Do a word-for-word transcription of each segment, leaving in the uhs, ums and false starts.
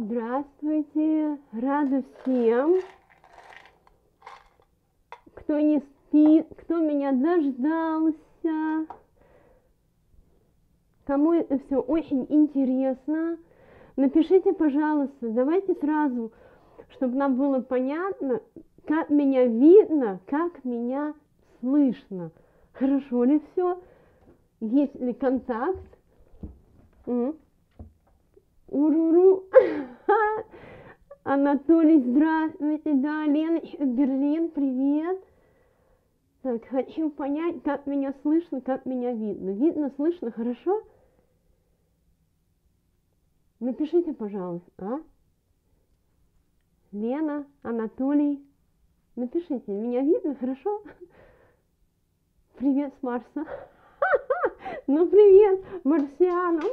Здравствуйте, рада всем, кто не спит, кто меня дождался, кому это все очень интересно. Напишите, пожалуйста, давайте сразу, чтобы нам было понятно, как меня видно, как меня слышно. Хорошо ли все? Есть ли контакт? Уруру. Анатолий, здравствуйте. Да, Лена, Берлин, привет. Так, хочу понять, как меня слышно, как меня видно. Видно, слышно, хорошо? Напишите, пожалуйста, а? Лена, Анатолий, напишите, меня видно, хорошо? Привет с Марса. Ну, привет марсианам.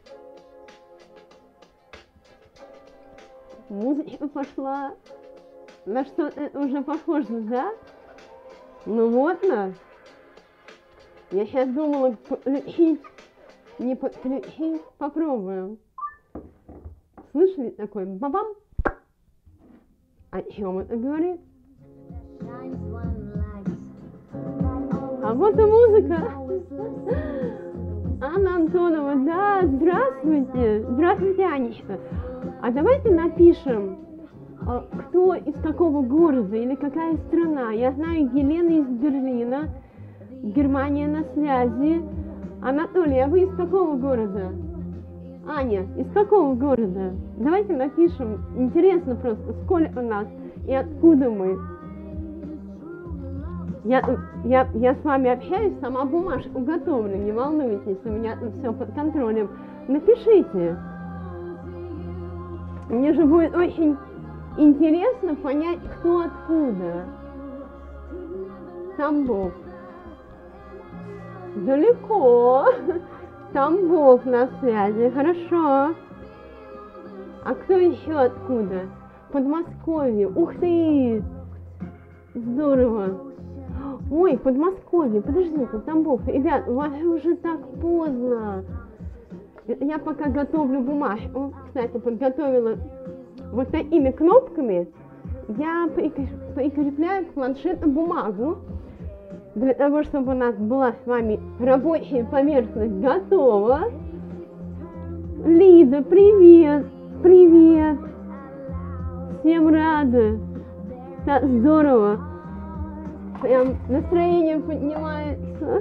Музыка пошла. На что это уже похоже, да? Ну вот на. Я сейчас думала подключить, не подключить. Попробуем. Слышали такой бабам? О чем это говорит? А вот и музыка. Анна Антонова, да, здравствуйте. Здравствуйте, Анечка. А давайте напишем, кто из какого города или какая страна. Я знаю Елена из Берлина, Германия на связи. Анатолий, а вы из какого города? Аня, из какого города? Давайте напишем. Интересно просто, сколько у нас и откуда мы. Я, я, я с вами общаюсь, сама бумажку готовлю, не волнуйтесь, у меня тут все под контролем. Напишите. Мне же будет очень интересно понять, кто откуда. Тамбов. Далеко. Тамбов на связи. Хорошо. А кто еще откуда? Подмосковье. Ух ты! Здорово. Ой, Подмосковье. Подождите, Тамбов. Ребят, у вас уже так поздно. Я пока готовлю бумажку, кстати, подготовила вот такими кнопками, я прикрепляю к планшету бумагу, для того, чтобы у нас была с вами рабочая поверхность готова. Лиза, привет, привет, всем рада, так здорово, прям настроение поднимается.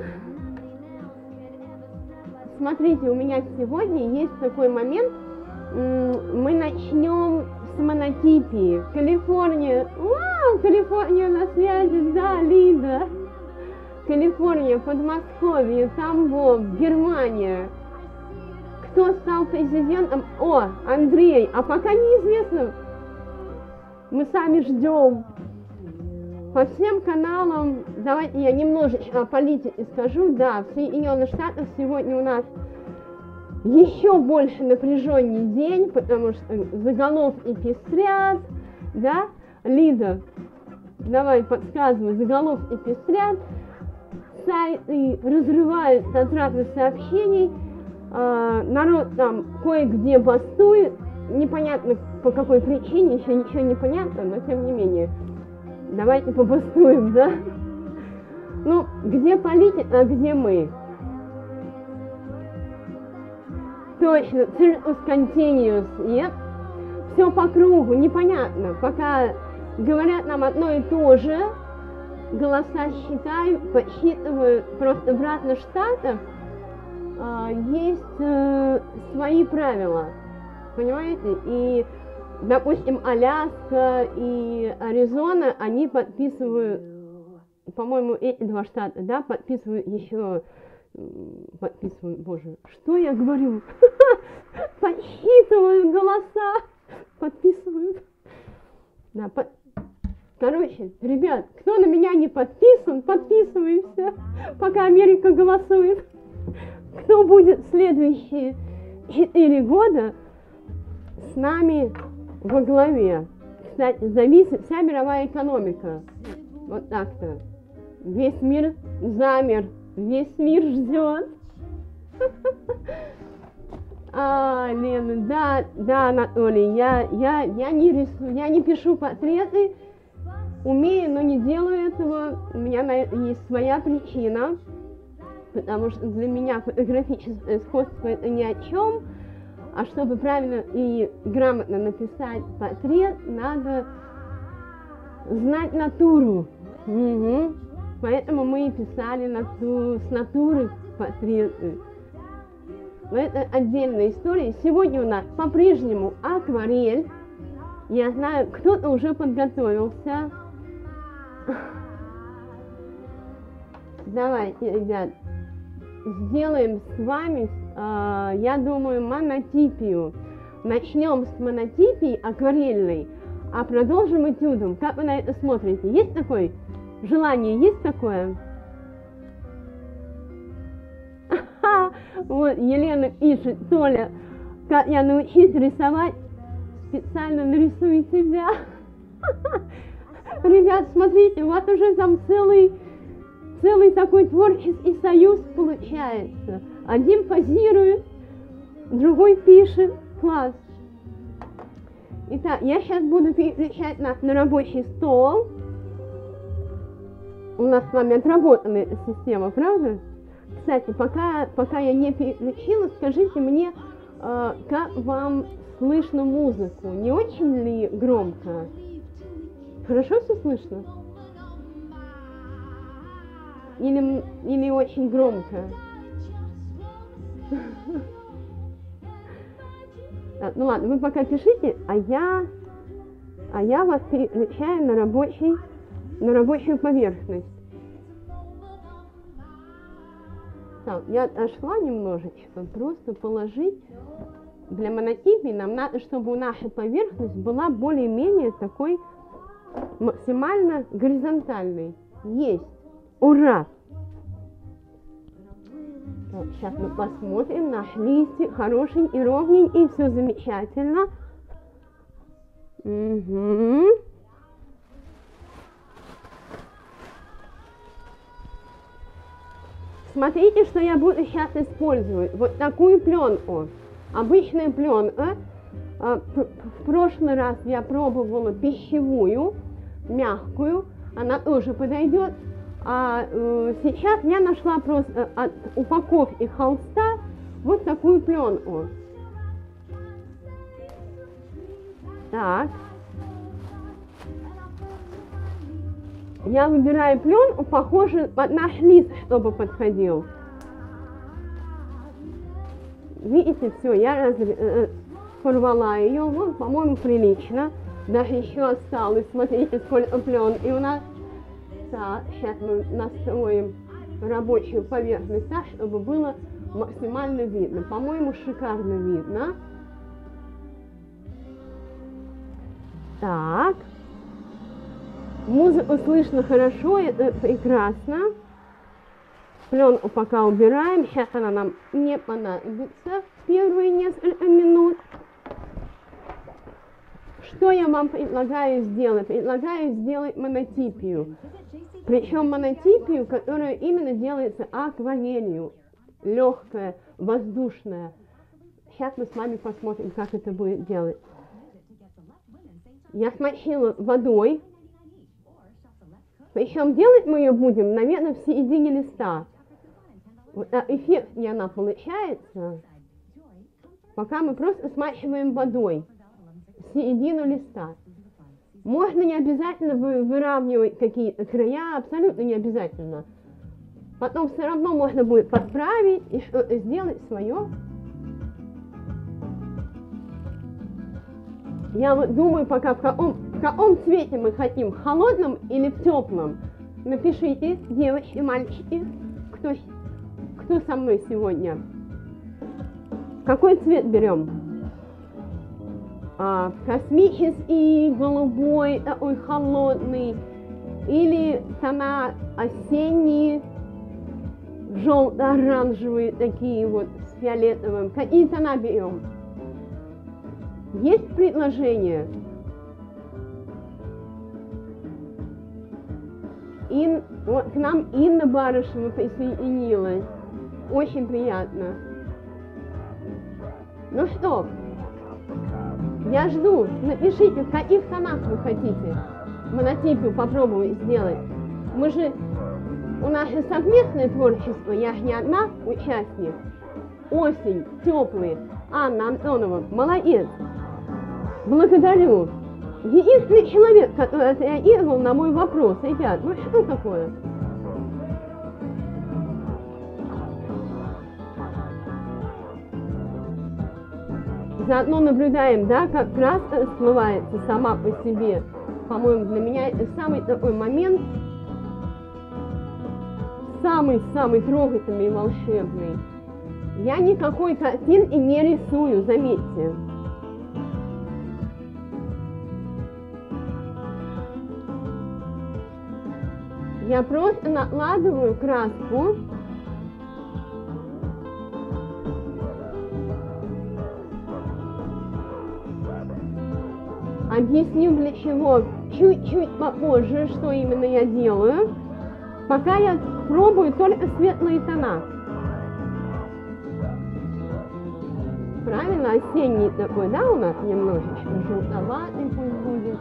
Смотрите, у меня сегодня есть такой момент, мы начнем с монотипии. Калифорния, вау, Калифорния на связи, да, Лида. Калифорния, Подмосковье, Тамбов, Германия. Кто стал президентом? О, Андрей, а пока неизвестно, мы сами ждем. По всем каналам, давайте я немножечко о политике скажу, да, в Соединенных Штатах сегодня у нас еще больше напряженный день, потому что заголовки пестрят, да, Лиза, давай подсказывай, заголовки пестрят, сайты разрывают от разных сообщений, э, народ там кое-где бастует, непонятно по какой причине, еще ничего не понятно, но тем не менее. Давайте побастуем, да? Ну, где политика, а где мы? Точно, циркус континиус, нет? Все по кругу, непонятно. Пока говорят нам одно и то же, голоса считаю, подсчитываю. Просто в разных штатах а, есть а, свои правила, понимаете? И допустим, Аляска и Аризона, они подписывают, по-моему, эти два штата, да, подписывают еще, подписывают, боже, что я говорю? Подсчитывают голоса, подписывают. Да, под... Короче, ребят, кто на меня не подписан, подписываемся, пока Америка голосует. Кто будет следующие четыре года с нами во главе. Кстати, зависит вся мировая экономика. Вот так-то. Весь мир замер, весь мир ждет. А, Лена, да, да, Анатолий, я, я, я не рисую, я не пишу портреты, умею, но не делаю этого. У меня на это есть своя причина, потому что для меня фотографическое сходство это ни о чем. А чтобы правильно и грамотно написать портрет, надо знать натуру. Угу. Поэтому мы и писали нату, с натуры портреты. Но это отдельная история. Сегодня у нас по-прежнему акварель. Я знаю, кто-то уже подготовился. Давайте, ребят, сделаем с вами, э, я думаю, монотипию. Начнем с монотипии акварельной, а продолжим этюдом. Как вы на это смотрите? Есть такое желание? Есть такое? Вот Елена пишет: Толя, как я научусь рисовать, специально нарисую тебя. Ребят, смотрите, у вас уже там целый, целый такой творческий союз получается. Один позирует, другой пишет. Класс. Итак, я сейчас буду переключать нас на рабочий стол. У нас с вами отработанная эта система, правда? Кстати, пока, пока я не переключила, скажите мне, э, как вам слышно музыку? Не очень ли громко? Хорошо все слышно? Или, или очень громко? Так, ну ладно, вы пока пишите, а я, а я вас переключаю на, рабочий, на рабочую поверхность. Так, я отошла немножечко, просто положить. Для монотипии нам надо, чтобы наша поверхность была более-менее такой максимально горизонтальной. Есть. Ура! Так, сейчас мы посмотрим, наш листик хороший и ровненький, все замечательно. Угу. Смотрите, что я буду сейчас использовать. Вот такую пленку. Обычная пленка. В прошлый раз я пробовала пищевую, мягкую. Она тоже подойдет. А э, сейчас я нашла просто от упаковки холста вот такую пленку. Так. Я выбираю пленку, похожую под наш лист, чтобы подходил. Видите, все, я раз, э, порвала ее, вот, по-моему, прилично. Даже еще осталось, смотрите, сколько пленки у нас. Так, сейчас мы настроим рабочую поверхность так, чтобы было максимально видно. По-моему, шикарно видно. Так. Музыку слышно хорошо, это прекрасно. Пленку пока убираем. Сейчас она нам не понадобится первые несколько минут. Что я вам предлагаю сделать? Предлагаю сделать монотипию. Причем монотипию, которая именно делается акварелью. Легкая, воздушная. Сейчас мы с вами посмотрим, как это будет делать. Я смочила водой. Причем делать мы ее будем, наверное, в середине листа. Вот эффектнее она получается, пока мы просто смачиваем водой середину листа. Можно не обязательно выравнивать какие-то края, абсолютно не обязательно. Потом все равно можно будет подправить и что-то сделать свое. Я вот думаю пока, в каком, в каком цвете мы хотим, в холодном или в теплом. Напишите, девочки, мальчики, кто, кто со мной сегодня. Какой цвет берем? А, космический, голубой, такой холодный, или тона осенние, желто-оранжевые, такие вот с фиолетовым. Какие тона берем? Есть предложение? Ин, вот к нам Инна Барышева присоединилась. Очень приятно. Ну что, я жду. Напишите, в каких тонах вы хотите монотипию попробовать сделать. Мы же, у нас же совместное творчество, я же не одна участник. Осень, теплый. Анна Антонова, молодец. Благодарю. Единственный человек, который отреагировал на мой вопрос. Ребят, ну что такое? Заодно наблюдаем, да, как краска расплывается сама по себе. По-моему, для меня это самый такой момент, самый-самый трогательный и волшебный. Я никакой картинки не рисую, заметьте. Я просто накладываю краску. Объясню для чего чуть-чуть попозже, что именно я делаю. Пока я пробую только светлые тона. Правильно, осенний такой, да, у нас немножечко желтоватый пусть будет.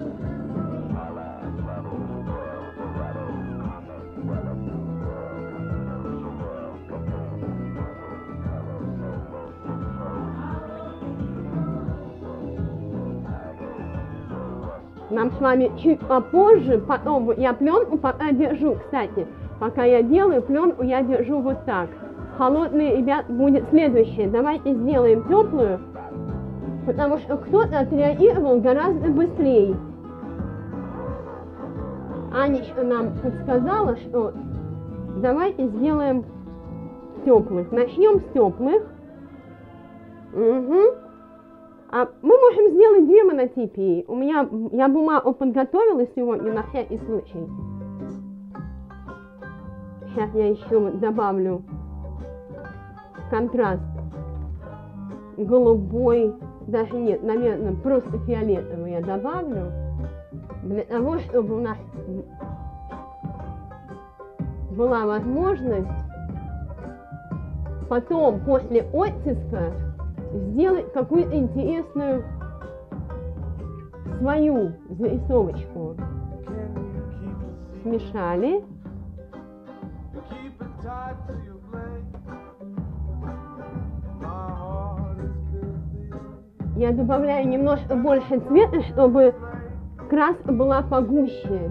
Нам с вами чуть попозже, потом я пленку пока держу, кстати, пока я делаю пленку, я держу вот так. Холодный, ребят, будет следующее. Давайте сделаем теплую, потому что кто-то отреагировал гораздо быстрее. Анечка нам подсказала, что давайте сделаем теплых. Начнем с теплых. Угу. А мы можем сделать две монотипии. У меня, я бумагу подготовила сегодня на всякий случай. Сейчас я еще вот добавлю контраст. Голубой, даже нет, наверное, просто фиолетовый я добавлю. Для того, чтобы у нас была возможность потом, после оттиска, сделать какую-то интересную свою зарисовочку. Смешали. Я добавляю немножко больше цвета, чтобы краска была погуще.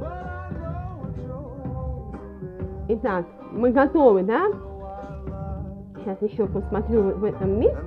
Итак, мы готовы, да? Сейчас еще посмотрю в этом месте.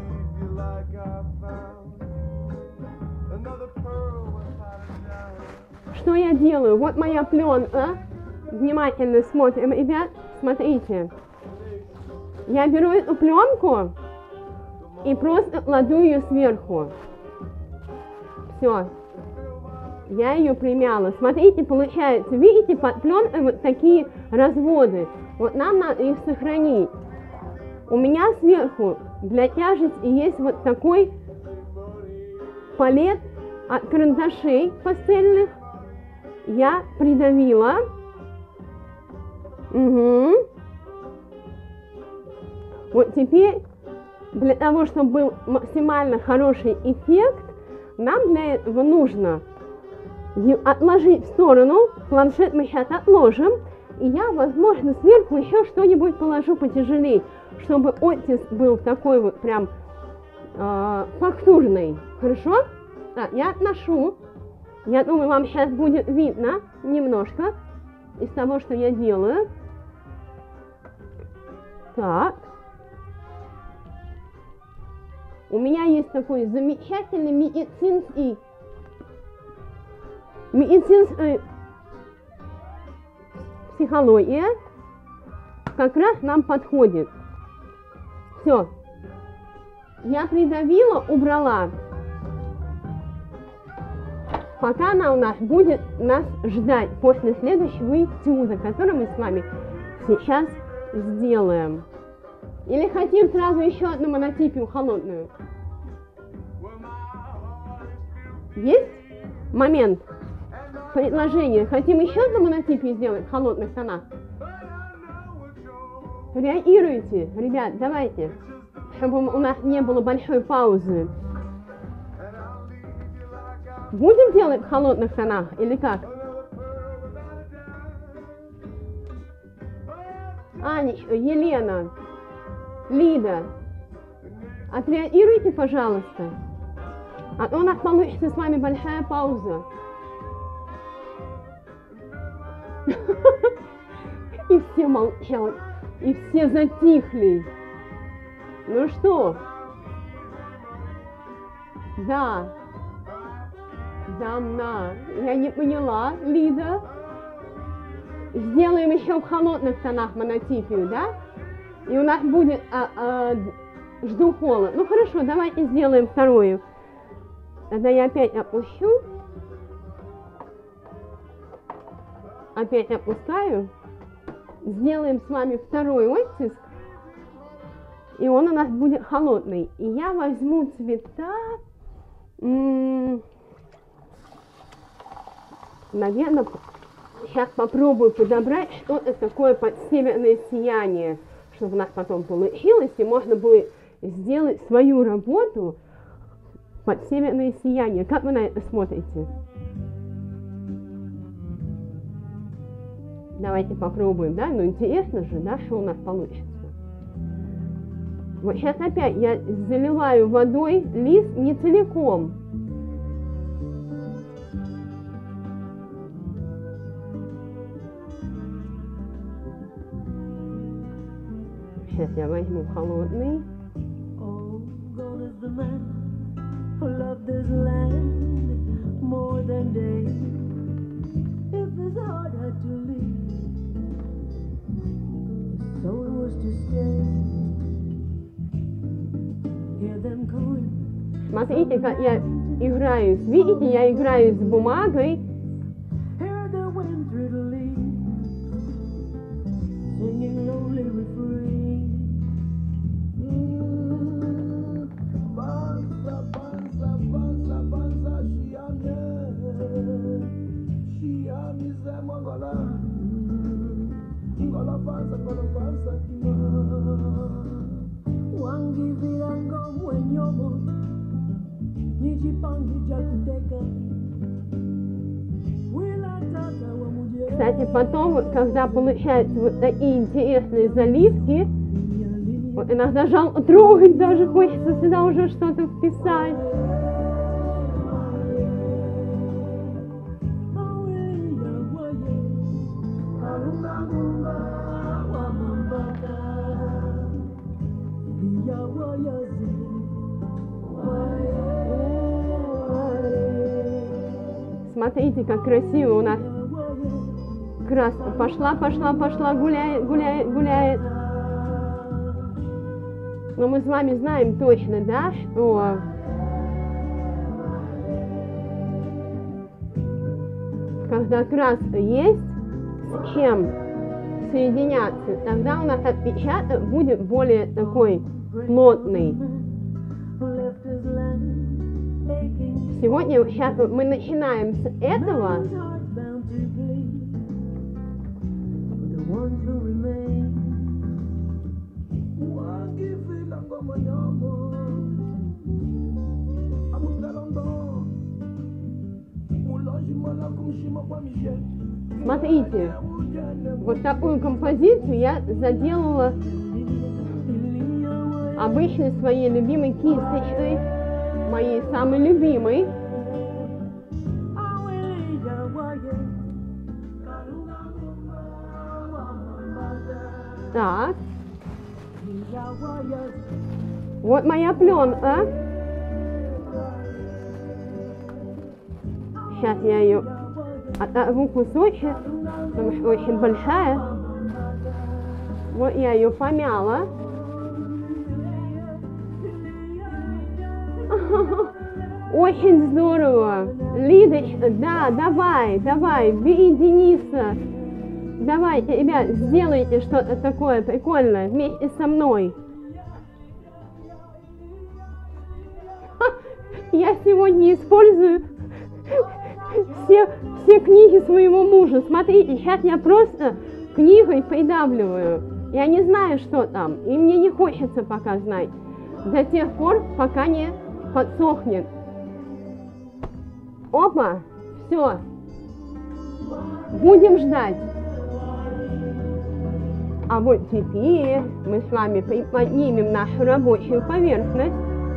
Что я делаю? Вот моя пленка. Внимательно смотрим, ребят. Смотрите. Я беру эту пленку и просто кладу ее сверху. Все. Я ее примяла. Смотрите, получается, видите, под пленкой вот такие разводы. Вот нам надо их сохранить. У меня сверху для тяжести есть вот такой палет от карандашей пастельных. Я придавила. Угу. Вот теперь, для того, чтобы был максимально хороший эффект, нам для этого нужно отложить в сторону. Планшет мы сейчас отложим. И я, возможно, сверху еще что-нибудь положу потяжелее, чтобы оттиск был такой вот прям э, фактурный. Хорошо? Так, я отношу. Я думаю, вам сейчас будет видно немножко из того, что я делаю. Так. У меня есть такой замечательный медицинский, медицинский психология, как раз нам подходит. Все. Я придавила, убрала. Пока она у нас будет нас ждать после следующего этюда, который мы с вами сейчас сделаем. Или хотим сразу еще одну монотипию холодную? Есть момент? Предложение. Хотим еще одну монотипию сделать в холодных тонах? Реагируйте, ребят, давайте. чтобы у нас не было большой паузы. Будем делать в холодных тонах или как? Анечка, Елена, Лида, отреагируйте, пожалуйста. А то у нас получится с вами большая пауза. И все молчат, и все затихли. Ну что? Да. Да, на. Я не поняла, Лида. Сделаем еще в холодных тонах монотипию, да? И у нас будет а, а, жду холод. Ну хорошо, давайте сделаем вторую. Тогда я опять опущу. Опять опускаю. Сделаем с вами второй оттиск. И он у нас будет холодный. И я возьму цвета. Наверное, сейчас попробую подобрать что-то такое под северное сияние, чтобы у нас потом получилось, и можно будет сделать свою работу под северное сияние. Как вы на это смотрите? Давайте попробуем, да? Ну интересно же, да, что у нас получится. Вот сейчас опять я заливаю водой лист не целиком. Сейчас я возьму холодный. Смотрите, как я играю. Видите, я играю с бумагой. Кстати, потом, когда получаются вот такие интересные заливки, вот иногда жалко трогать, даже хочется сюда уже что-то вписать. Смотрите, как красиво у нас краска пошла, пошла, пошла, гуляет, гуляет, гуляет. Но мы с вами знаем точно, да, что когда краска есть, с чем соединяться, тогда у нас отпечаток будет более такой плотный. Сегодня сейчас мы начинаем с этого. Смотрите, вот такую композицию я заделала обычной своей любимой кисточкой, моей самой любимой. Так. Вот моя пленка. Сейчас я ее оторву кусочек, потому что очень большая. Вот я ее помяла. Очень здорово. Лидочка, да, давай, давай, бери Дениса. Давайте, ребят, сделайте что-то такое прикольное вместе со мной. Ха, я сегодня использую все, все книги своего мужа. Смотрите, сейчас я просто книгой придавливаю. Я не знаю, что там, и мне не хочется пока знать. до тех пор, пока не подсохнет. Опа, все. Будем ждать. А вот теперь мы с вами поднимем нашу рабочую поверхность.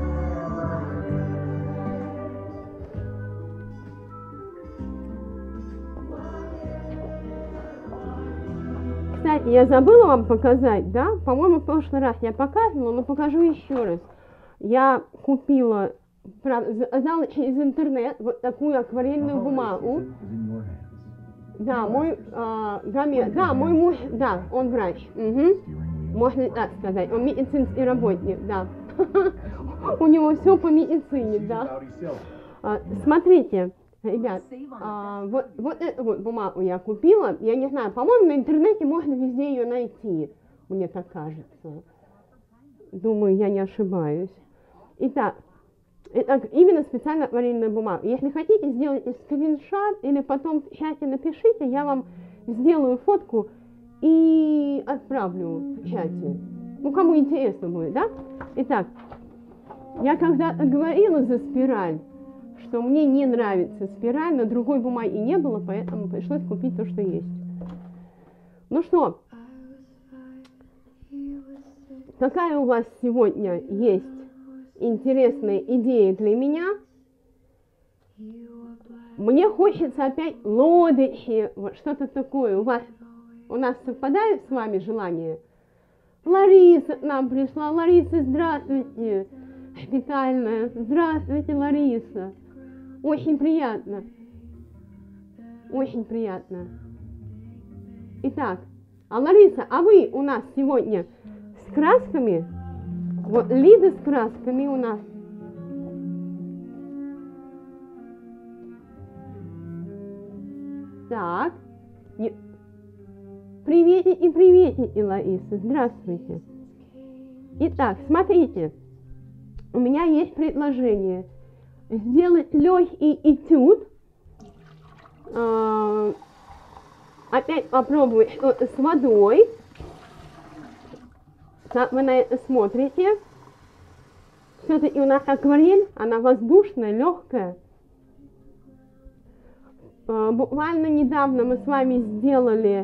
Кстати, я забыла вам показать, да? По-моему, в прошлый раз я показывала, но покажу еще раз. Я купила, заказала через интернет вот такую акварельную бумагу. Да, мой, а, гамет, да, мой муж, да, он врач, угу. Можно так сказать, он медицинский работник, да. У него все по медицине, да. А, смотрите, ребят, а, вот, вот эту вот бумагу я купила, я не знаю, по-моему, на интернете можно везде ее найти, мне так кажется. Думаю, я не ошибаюсь. Итак, это именно специально акварельная бумага. Если хотите, сделайте скриншот или потом в чате напишите, я вам сделаю фотку и отправлю в чате. Ну, кому интересно будет, да? Итак, я когда-то говорила за спираль, что мне не нравится спираль, но другой бумаги не было, поэтому пришлось купить то, что есть. Ну что, какая у вас сегодня есть интересные идеи для меня? Мне хочется опять лодочки, вот что-то такое. У вас, у нас совпадает с вами желание? Лариса к нам пришла. Лариса, здравствуйте. Шпитальная. Здравствуйте, Лариса. Очень приятно. Очень приятно. Итак, а Лариса, а вы у нас сегодня с красками? Вот Лида с красками у нас. Так. Приветики, приветики, Лариса. Здравствуйте. Итак, смотрите. У меня есть предложение. Сделать легкий этюд. А, опять попробовать что-то с водой. Как вы на это смотрите? Все-таки у нас акварель, она воздушная, легкая. Буквально недавно мы с вами сделали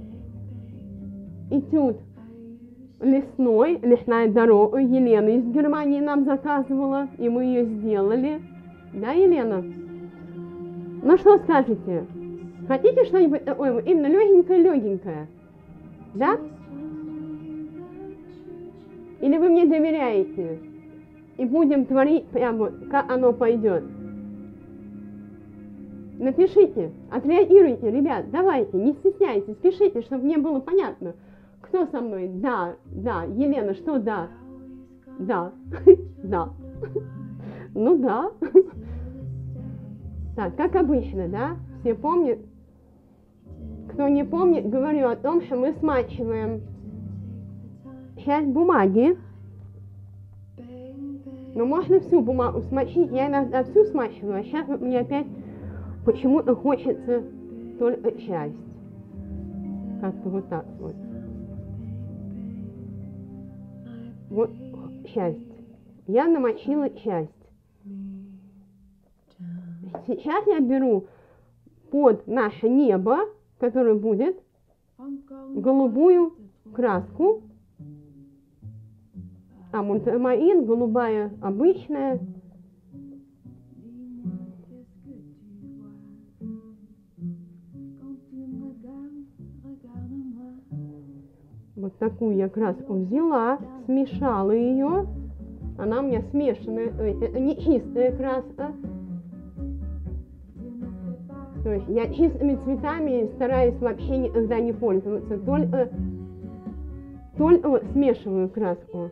этюд лесной, лесная дорога. Елена из Германии нам заказывала, и мы ее сделали. Да, Елена? Ну что скажете? Хотите что-нибудь такое, именно легенькое-легенькое? Да? Или вы мне доверяете? И будем творить прямо, как оно пойдет. Напишите, отреагируйте, ребят, давайте, не стесняйтесь, пишите, чтобы мне было понятно, кто со мной. Да, да, Елена, что да? Да, да. Ну да. Так, как обычно, да? Все помнят? Кто не помнит, говорю о том, что мы смачиваем часть бумаги. Но можно всю бумагу смочить. Я иногда всю смачиваю, а сейчас вот мне опять почему-то хочется только часть. Как-то вот так вот. Вот часть. Я намочила часть. Сейчас я беру под наше небо, которое будет, голубую краску. А мультамаин, голубая обычная. Вот такую я краску взяла, смешала ее. Она у меня смешанная, это не чистая краска. То есть я чистыми цветами стараюсь вообще никогда не пользоваться, только, только вот смешиваю краску.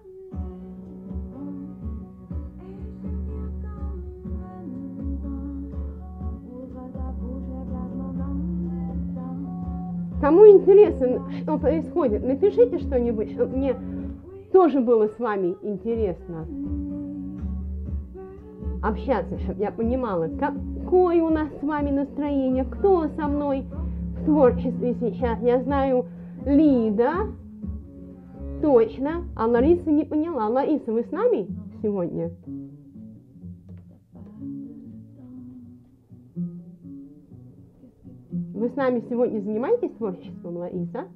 Кому интересно, что происходит, напишите что-нибудь, чтобы мне тоже было с вами интересно общаться, чтобы я понимала, какое у нас с вами настроение, кто со мной в творчестве сейчас. Я знаю, Лида, Точно. А Лариса не поняла. Лариса, вы с нами сегодня? Вы с нами сегодня занимаетесь творчеством, Лариса?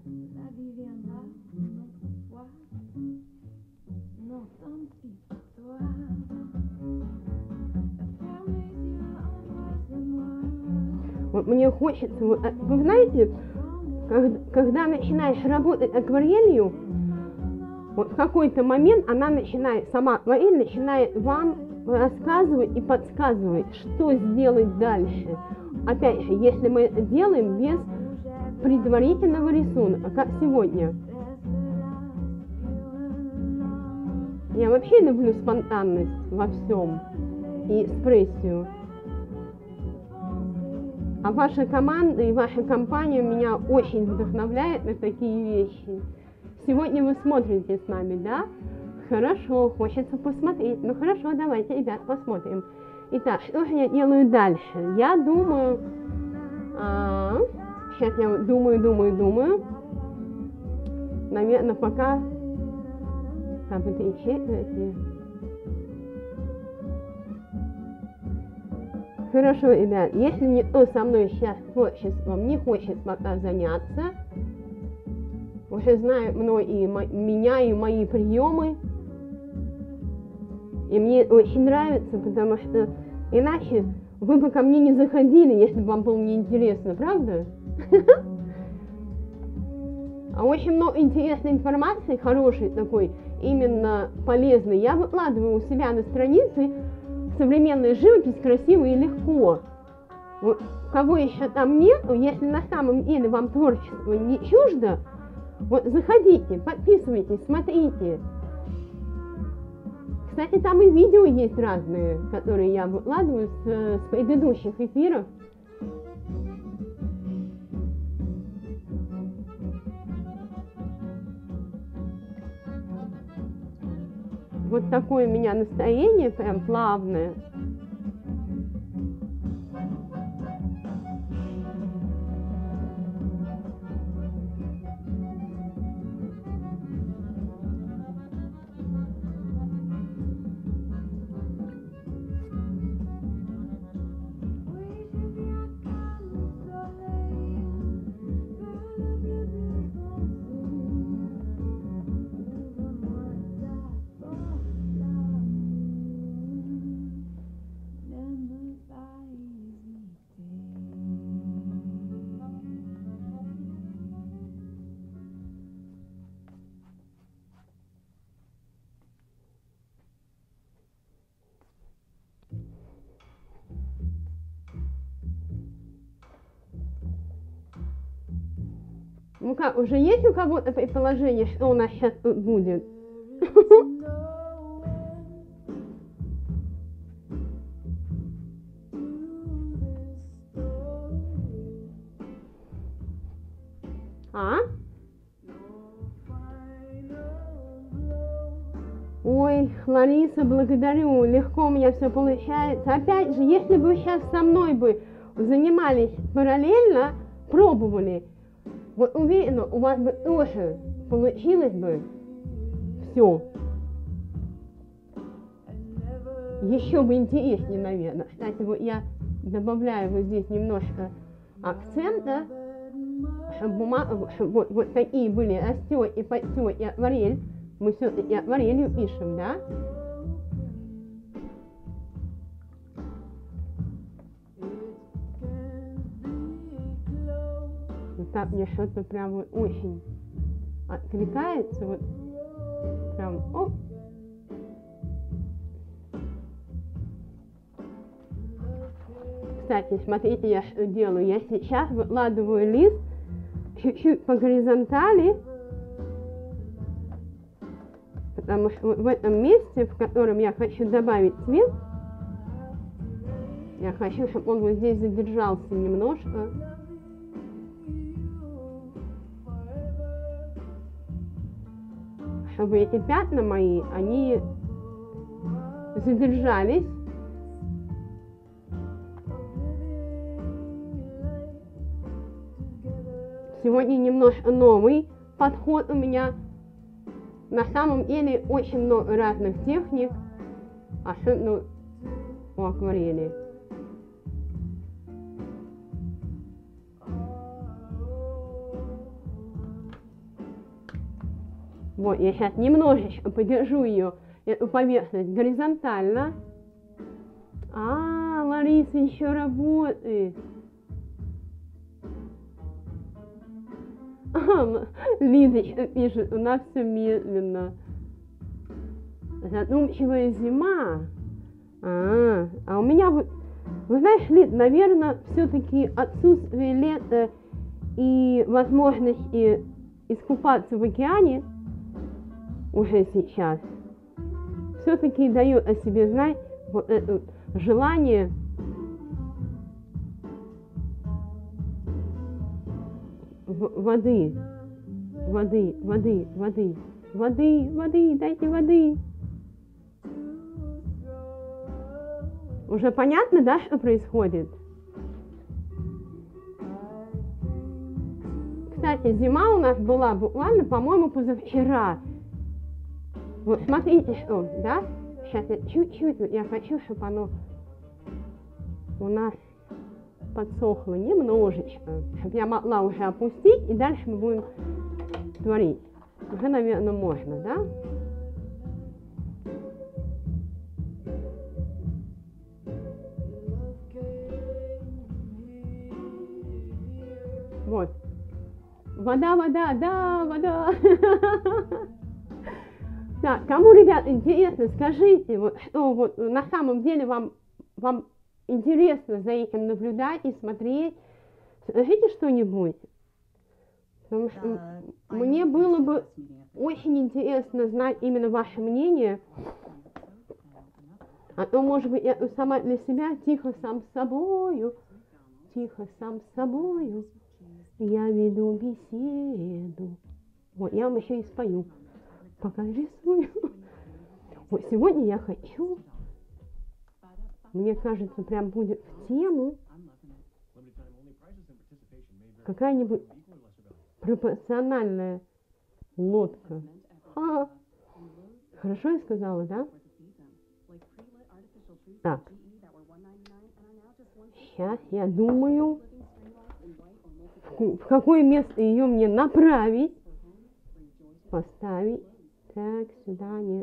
Вот мне хочется, вот, вы знаете, когда, когда начинаешь работать акварелью, вот в какой-то момент она начинает, сама акварель начинает вам рассказывать и подсказывать, что сделать дальше. Опять же, если мы это делаем без предварительного рисунка, как сегодня. Я вообще люблю спонтанность во всем и экспрессию. А ваша команда и ваша компания меня очень вдохновляет на такие вещи. Сегодня вы смотрите с нами, да? Хорошо, хочется посмотреть. Ну хорошо, давайте, ребят, посмотрим. Итак, что же я делаю дальше? Я думаю... А, сейчас я думаю, думаю, думаю. Наверное, пока... Как бы три четверти. Хорошо, ребят, если никто со мной сейчас творчеством не хочет пока заняться, уже знает мной и меня, и мои приемы, и мне очень нравится, потому что иначе вы бы ко мне не заходили, если бы вам было неинтересно, правда? А очень много интересной информации, хорошей такой, именно полезной, я выкладываю у себя на странице. Современная живопись красиво и легко. Вот, кого еще там нету, если на самом деле вам творчество не чуждо, вот заходите, подписывайтесь, смотрите. Кстати, там и видео есть разные, которые я выкладываю с, с предыдущих эфиров. Вот такое у меня настроение, прям плавное. Ну как, уже есть у кого-то предположение, что у нас сейчас тут будет? А? Ой, Лариса, благодарю, легко у меня все получается. Опять же, если бы вы сейчас со мной бы занимались параллельно, пробовали, вот уверена, у вас бы тоже получилось бы все. Еще бы интереснее, наверное. Кстати, вот я добавляю вот здесь немножко акцента, чтобы бумага, чтобы вот, вот такие были растет и подтет и акварель. Мы все-таки акварелью пишем, да? Вот так мне что-то прям вот очень откликается, вот прям, оп. Кстати, смотрите, я что делаю. Я сейчас выкладываю лист чуть-чуть по горизонтали, потому что в этом месте, в котором я хочу добавить цвет, я хочу, чтобы он вот здесь задержался немножко. Чтобы эти пятна мои, они задержались. Сегодня немножко новый подход у меня На самом деле очень много разных техник, особенно у акварели. Вот, я сейчас немножечко подержу ее, эту поверхность горизонтально. А, Лариса еще работает. А, Лидочка пишет, у нас все медленно. Задумчивая зима. А, а у меня, вы, вы знаешь, Лид, наверное, все-таки отсутствие лета и возможности искупаться в океане уже сейчас все-таки дает о себе знать вот это желание воды, воды, воды, воды, воды, воды, дайте воды. Уже понятно, да, что происходит? Кстати, зима у нас была буквально, по-моему, позавчера. Вот смотрите, что, да? Сейчас я чуть-чуть, я хочу, чтобы оно у нас подсохло немножечко, чтобы я могла уже опустить, и дальше мы будем творить. Уже, наверное, можно, да? Вот. Вода, вода, да, вода. Так, кому, ребят, интересно, скажите, вот, что вот на самом деле вам, вам интересно за этим наблюдать и смотреть. Скажите что-нибудь. Потому что да, мне было бы очень интересно знать именно ваше мнение. А то, может быть, я сама для себя тихо сам с собою, тихо сам с собою я веду беседу. Вот, я вам еще и спою, пока рисую. Вот сегодня я хочу, мне кажется, прям будет в тему какая-нибудь пропорциональная лодка. А, хорошо я сказала, да? Так. Сейчас я думаю, в какое место ее мне направить. Поставить. Так, сюда, нет,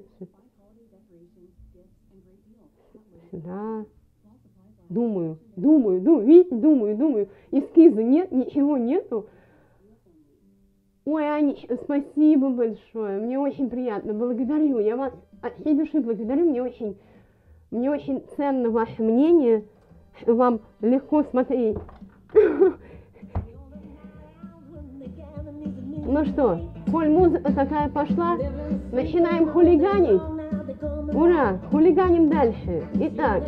сюда. Думаю, думаю, думаю, видите, думаю, думаю. Эскиза нет, ничего нету. Ой, Анечка, спасибо большое. Мне очень приятно. Благодарю. Я вас от всей души благодарю. Мне очень, мне очень ценно ваше мнение, что вам легко смотреть. Ну что, коль музыка такая пошла, начинаем хулиганить. Ура, хулиганим дальше. Итак.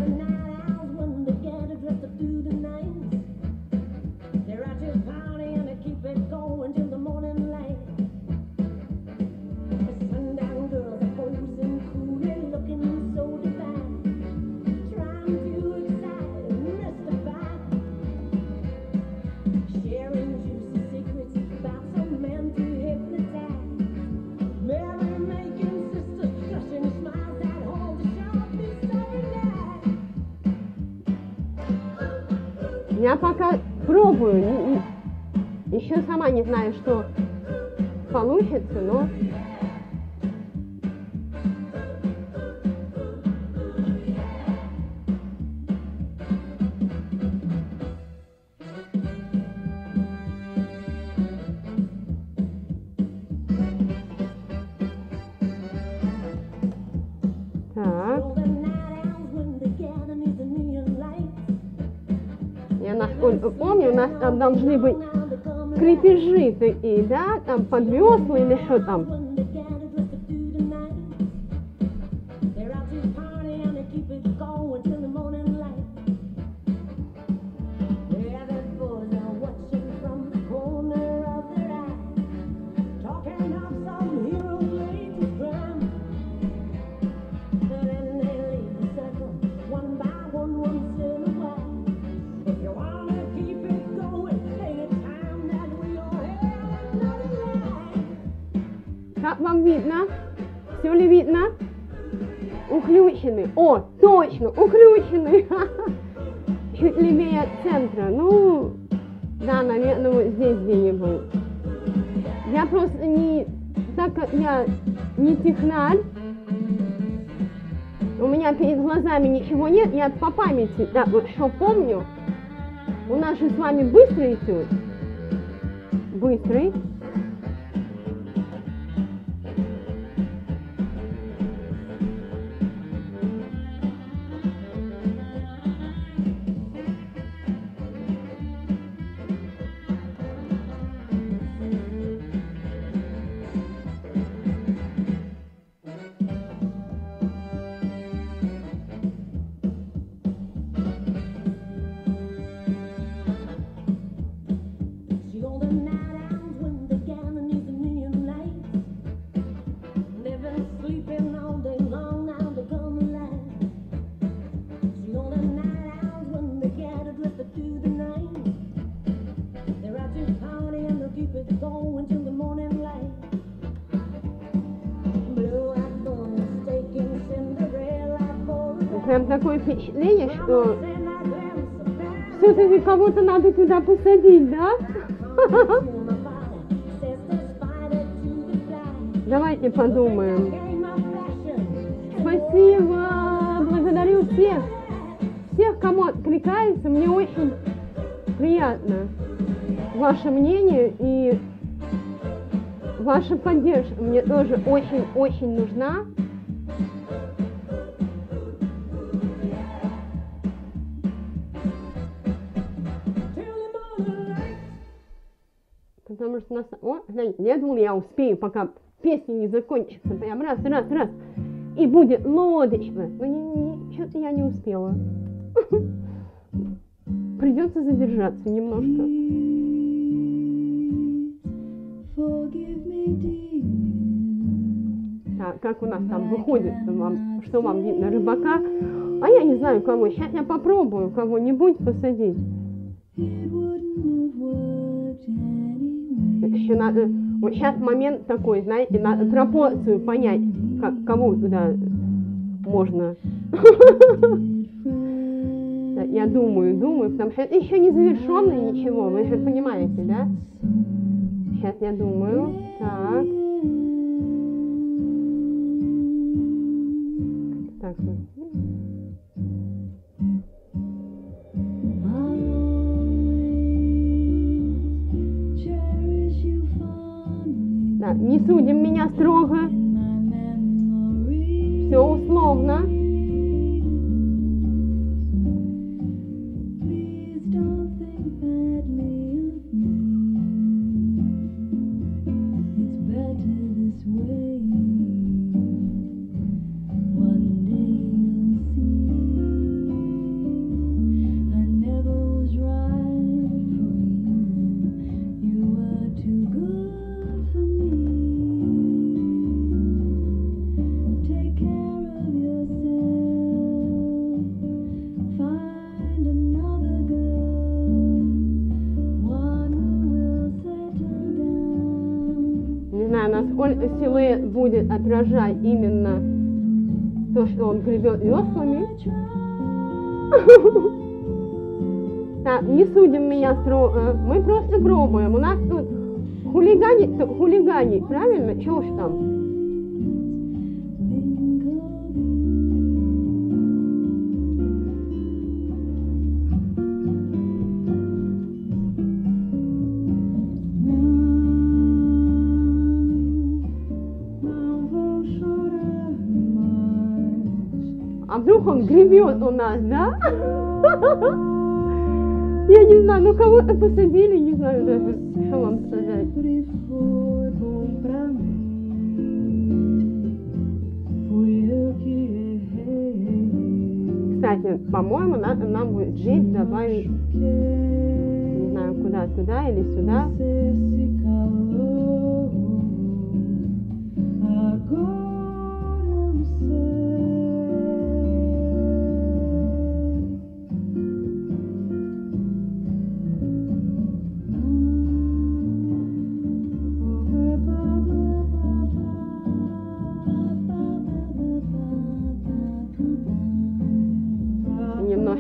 Я пока пробую, не, не, еще сама не знаю, что получится, но... Так. Я насколько помню, у нас там должны быть крепежи такие, да, там под весла или что там. Как вам видно? Все ли видно? Уключены. О, точно, уключены. Чуть левее от центра. Ну, да, наверное, вот здесь где-нибудь. Я просто не... Так как я не технарь, у меня перед глазами ничего нет, я по памяти, да, вот что помню. У нас же с вами быстрый этюд. Быстрый. Прям такое впечатление, что все-таки кого-то надо туда посадить, да? Давайте подумаем. Спасибо, благодарю всех. Всех, кому откликается, мне очень приятно ваше мнение и ваша поддержка мне тоже очень-очень нужна. Потому что нас... О, знаете, я думала, я успею, пока песня не закончится. Прям раз, раз, раз. И будет лодочка. Но не, не, что-то я не успела. Придется задержаться немножко. Так, как у нас там выходит, вам, что вам видно, рыбака? А я не знаю, кого. Сейчас я попробую кого-нибудь посадить. Еще надо, вот сейчас момент такой, знаете, надо пропорцию понять, как, кого туда можно. Я думаю, думаю, потому что это еще не завершенное ничего, вы же понимаете, да? Сейчас я думаю, так. Так, да, не судим меня строго. Все условно. Насколько силуэт будет отражать именно то, что он гребет веслами. Так, не судим меня строго, мы просто пробуем. У нас тут хулиганить, хулиганить, правильно? Чего ж там? А вдруг он гребет у нас, да? Я не знаю, ну кого-то посадили, не знаю даже, что вам сказать. Кстати, по-моему, надо нам будет здесь добавить, не знаю, куда, туда или сюда.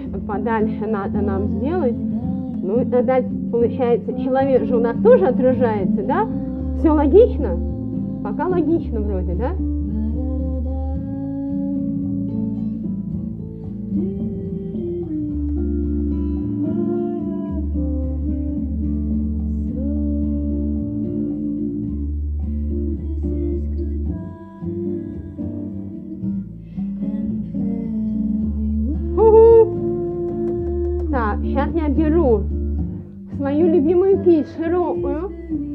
подальше надо нам сделать. Ну, тогда, получается, человек же у нас тоже отражается, да? Все логично? Пока логично вроде, да? Так, сейчас я беру свою любимую кисть широкую.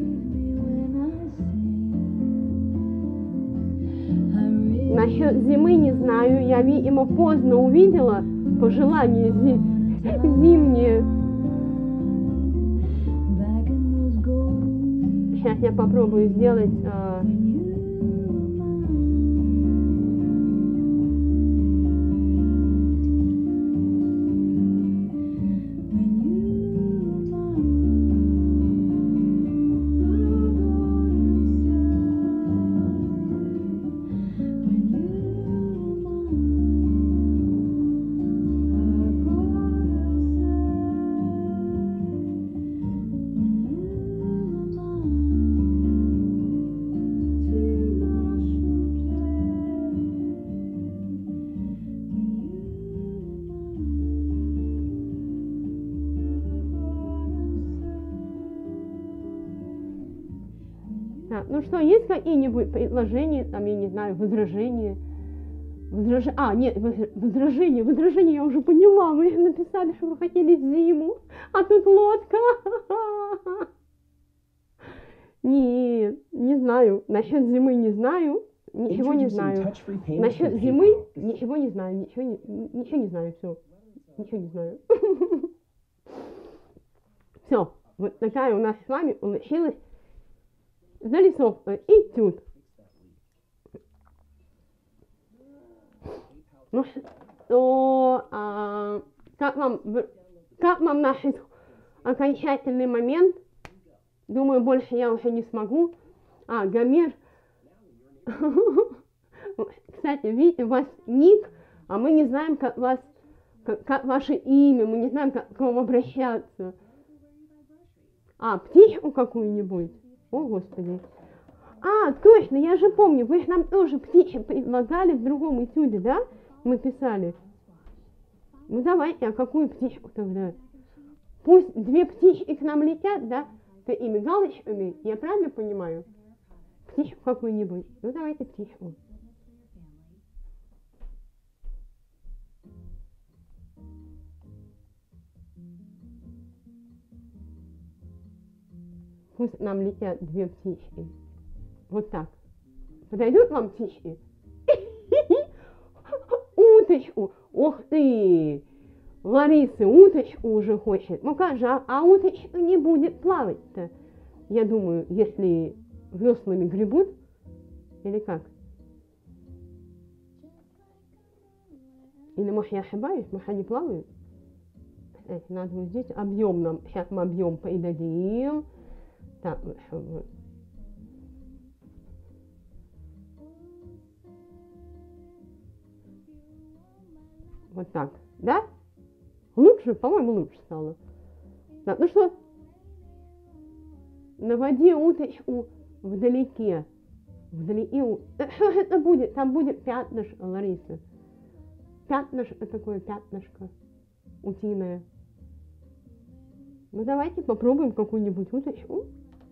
Насчет зимы не знаю, я, видимо, поздно увидела пожелание зи зимнее. Сейчас я попробую сделать... Э Так, ну что, есть какие-нибудь предложения, там, я не знаю, возражения? Возраж... А, нет, возражения, возражения я уже поняла, вы написали, что вы хотели зиму, а тут лодка. Нет, не знаю, насчет зимы не знаю, ничего не знаю. Насчет зимы ничего не знаю, ничего не, ничего не знаю, все, ничего не знаю. Все, вот такая у нас с вами получилась зарисовка, этюд. Ну что, а, как вам, как вам наш окончательный момент? Думаю, больше я уже не смогу. А, Гомер. Кстати, видите, у вас ник, а мы не знаем, как вас, как, как ваше имя, мы не знаем, как к вам обращаться. А, птичку какую-нибудь? О, Господи. А, точно, я же помню, вы же нам тоже птичек предлагали в другом этюде, да? Мы писали. Ну давайте, а какую птичку тогда? Пусть две птички к нам летят, да? Такими галочками, я правильно понимаю? Птичку какую-нибудь. Ну давайте птичку. Пусть нам летят две птички. Вот так. Подойдут вам птички? Уточку. Ух ты! Лариса уточку уже хочет. Ну как же, а, а уточка не будет плавать-то? Я думаю, если веслами гребут, или как? Или, может, я ошибаюсь, может, они плавают? Кстати, надо вот здесь объем нам. Сейчас мы объем придадим. Так, вот. Вот так, да? Лучше, по-моему, лучше стало. Так, ну что, наводи уточку вдалеке. Вдалеке. Что же это будет? Там будет пятнышко, Лариса. Пятнышко такое, пятнышко утиное. Ну давайте попробуем какую-нибудь уточку.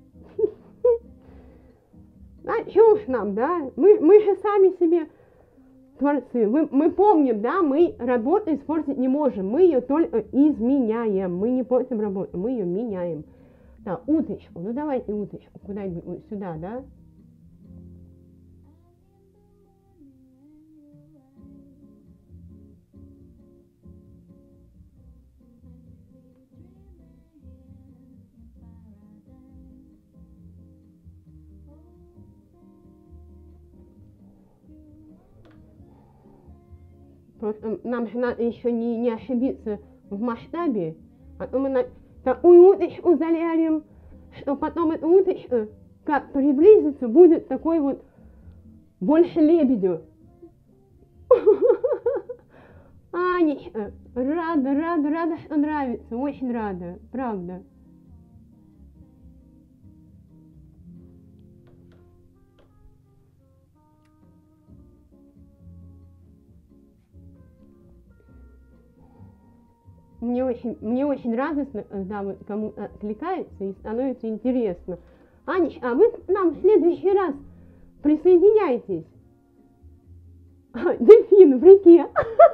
А что уж нам, да? Мы, мы же сами себе творцы. Мы, мы помним, да, мы работу испортить не можем. Мы ее только изменяем. Мы не портим работу, мы ее меняем. Так, уточку. Ну давайте уточку куда-нибудь вот сюда, да? Просто нам же надо еще не, не ошибиться в масштабе, а то мы на такую уточку залярим, что потом эта уточка, как приблизится, будет такой вот больше лебедю. А, Аня, рада, рада, рада, что нравится, очень рада, правда. Мне очень, мне очень радостно, когда вот кому-то откликается и становится интересно. Анич, а вы к нам в следующий раз присоединяйтесь. Дельфин в реке.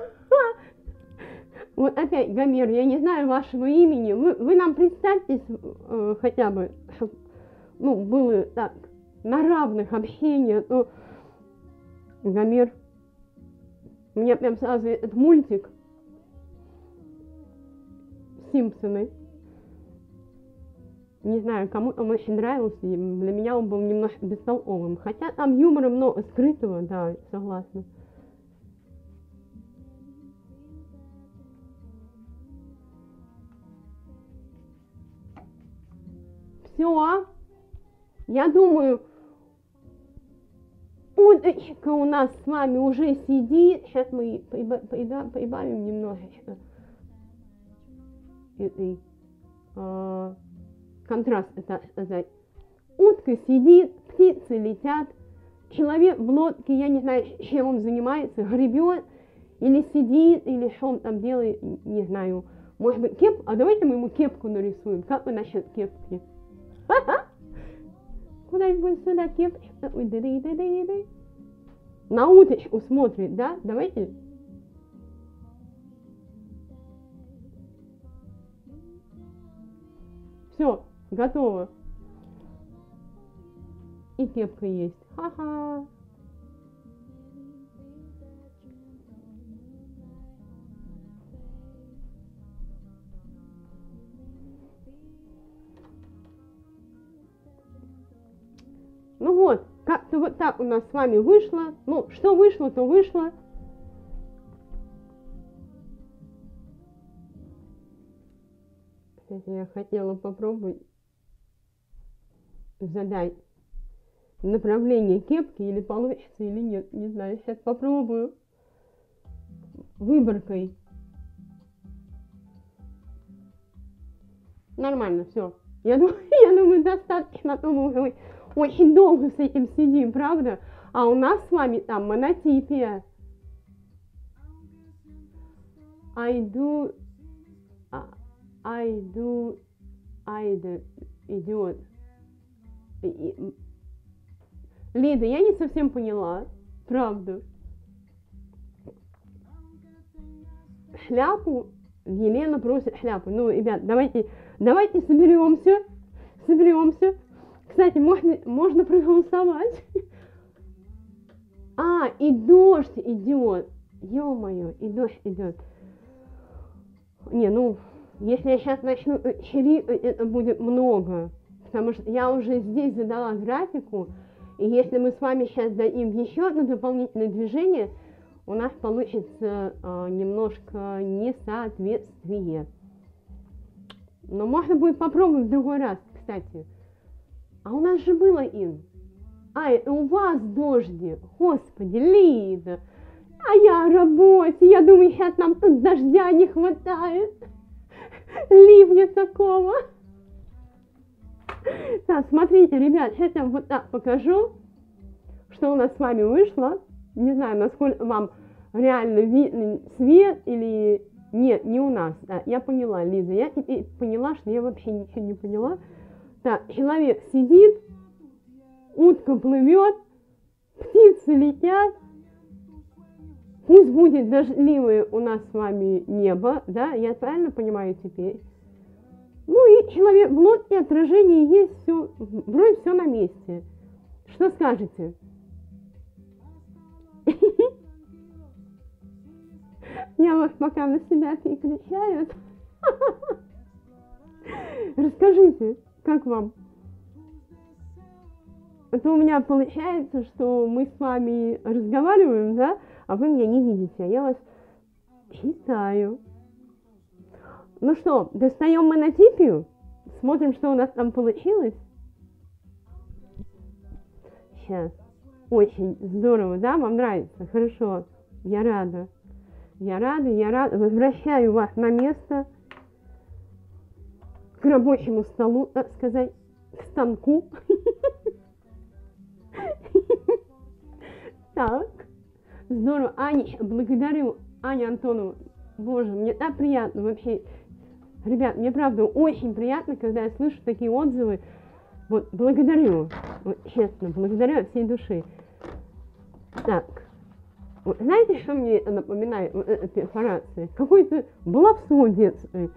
Вот опять, Гомер, я не знаю вашего имени. Вы, вы нам представьтесь э, хотя бы, чтобы ну, было так, на равных общение. То Гомер, у меня прям сразу этот мультик Симпсоны. Не знаю, кому-то он очень нравился, и для меня он был немножко бестолковым. Хотя там юмора много скрытого, да, согласна. Все, я думаю, удочка у нас с вами уже сидит. Сейчас мы прибавим немножечко этой, э, контраст, так сказать. Утка сидит, птицы летят, человек в лодке, я не знаю, чем он занимается, гребет, или сидит, или что он там делает, не знаю. Может быть, кепку? А давайте мы ему кепку нарисуем. Как вы насчет кепки? Куда-нибудь сюда кепочка. На уточку смотрит, да? Давайте. Все, готово. И кепка есть. Ха-ха. Ну вот, как-то вот так у нас с вами вышло. Ну, что вышло, то вышло. Кстати, я хотела попробовать задать направление кепки, или получится, или нет. Не знаю, сейчас попробую. Выборкой. Нормально, все. Я думаю, я думаю, достаточно, а то мы уже очень долго с этим сидим, правда? А у нас с вами там монотипия. I do, I do, I do, идет. Лида, я не совсем поняла, правда. Шляпу, Елена просит шляпу. Ну, ребят, давайте, давайте соберемся, соберемся. Кстати, можно, можно проголосовать. А, и дождь идет. Ё-моё, и дождь идет. Не, ну, если я сейчас начну чирикать, это будет много. Потому что я уже здесь задала графику. И если мы с вами сейчас дадим еще одно дополнительное движение, у нас получится э, немножко несоответствие. Но можно будет попробовать в другой раз, кстати. А у нас же было ин. А, это у вас дожди. Господи, Лида. А я о работе. Я думаю, сейчас нам тут дождя не хватает. Ливня такого. Так, смотрите, ребят, сейчас я вот так покажу, что у нас с вами вышло. Не знаю, насколько вам реально виден свет или... Нет, не у нас. Да, я поняла, Лиза. Я теперь поняла, что я вообще ничего не поняла. Так, человек сидит, утка плывет, птицы летят. Пусть будет дождливое у нас с вами небо, да, я правильно понимаю теперь? Ну и человек в лодке, отражение есть, все, вроде все на месте. Что скажете? Я вас пока на себя переключаю. Расскажите, как вам? Это у меня получается, что мы с вами разговариваем, да, а вы меня не видите, а я вас читаю. Ну что, достаем монотипию, смотрим, что у нас там получилось. Сейчас. Очень здорово, да? Вам нравится? Хорошо. Я рада. Я рада, я рада. Возвращаю вас на место, к рабочему столу, так сказать, к станку. Так, здорово. Аня, благодарю, Аня Антоновна. Боже, мне так приятно вообще. Ребят, мне правда очень приятно, когда я слышу такие отзывы. Вот, благодарю, вот, честно, благодарю от всей души. Так, вот, знаете, что мне это напоминает, вот эта перфорация? Какое-то баловство в детстве.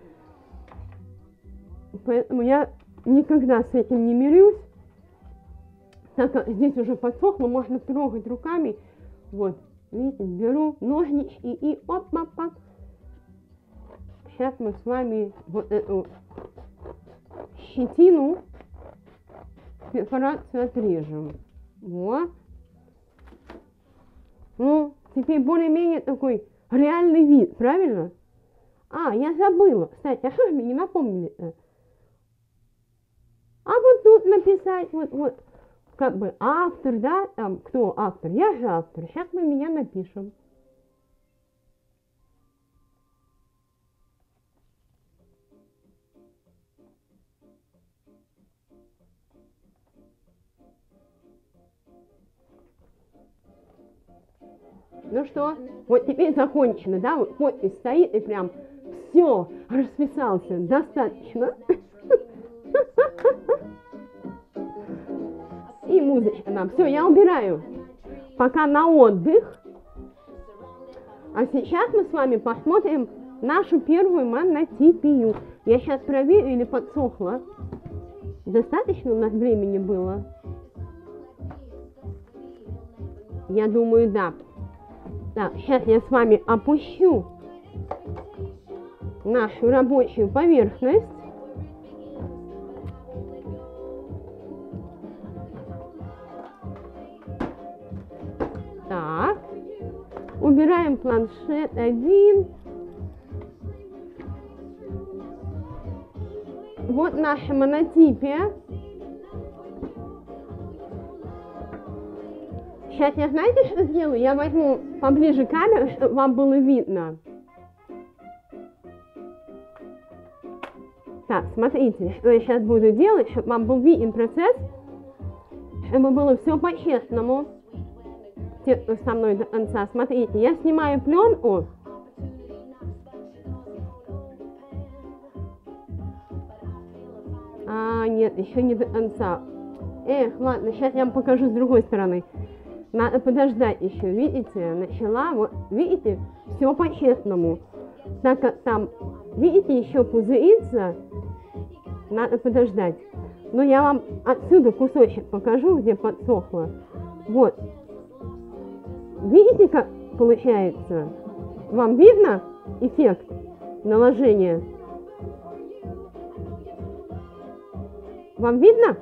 Поэтому я никогда с этим не мирюсь. Так как здесь уже подсохло, можно трогать руками. Вот, видите, беру ножнички и оп-оп-оп. Сейчас мы с вами вот эту щетину, перфорацию отрежем. Вот. Ну, теперь более-менее такой реальный вид, правильно? А, я забыла. Кстати, а что же мне не напомнили-то? А вот тут написать, вот, вот, как бы автор, да, там, кто автор? Я же автор. Сейчас мы меня напишем. Ну что, вот теперь закончено, да, вот подпись стоит и прям все, расписался, достаточно. И музычка нам, все, я убираю, пока на отдых. А сейчас мы с вами посмотрим нашу первую монотипию. Я сейчас проверю, или подсохла. Достаточно у нас времени было? Я думаю, да. Так, сейчас я с вами опущу нашу рабочую поверхность. Так, убираем планшет один. Вот наша монотипия. Сейчас я, знаете, что сделаю? Я возьму поближе камеру, чтобы вам было видно. Так, смотрите, что я сейчас буду делать, чтобы вам был виден процесс, чтобы было все по-честному. Те, кто со мной до конца, смотрите, я снимаю пленку. А, нет, еще не до конца. Эх, ладно, сейчас я вам покажу с другой стороны. Надо подождать еще, видите, начала, вот, видите, все по-честному. Так как там, видите, еще пузырится, надо подождать. Но я вам отсюда кусочек покажу, где подсохло. Вот. Видите, как получается? Вам видно эффект наложения? Вам видно?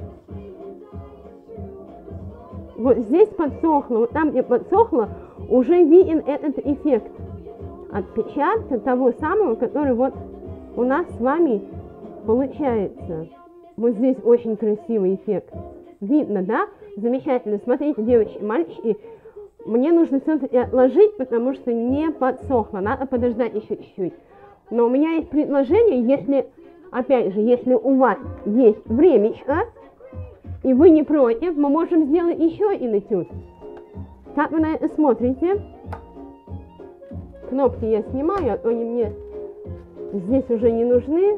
Вот здесь подсохло, вот там, где подсохло, уже виден этот эффект отпечатка того самого, который вот у нас с вами получается. Вот здесь очень красивый эффект. Видно, да? Замечательно. Смотрите, девочки, мальчики, мне нужно все-таки отложить, потому что не подсохло. Надо подождать еще чуть-чуть. Но у меня есть предложение, если, опять же, если у вас есть времечко, и вы не против, мы можем сделать еще один этюд. Как вы на это смотрите? Кнопки я снимаю, а то они мне здесь уже не нужны.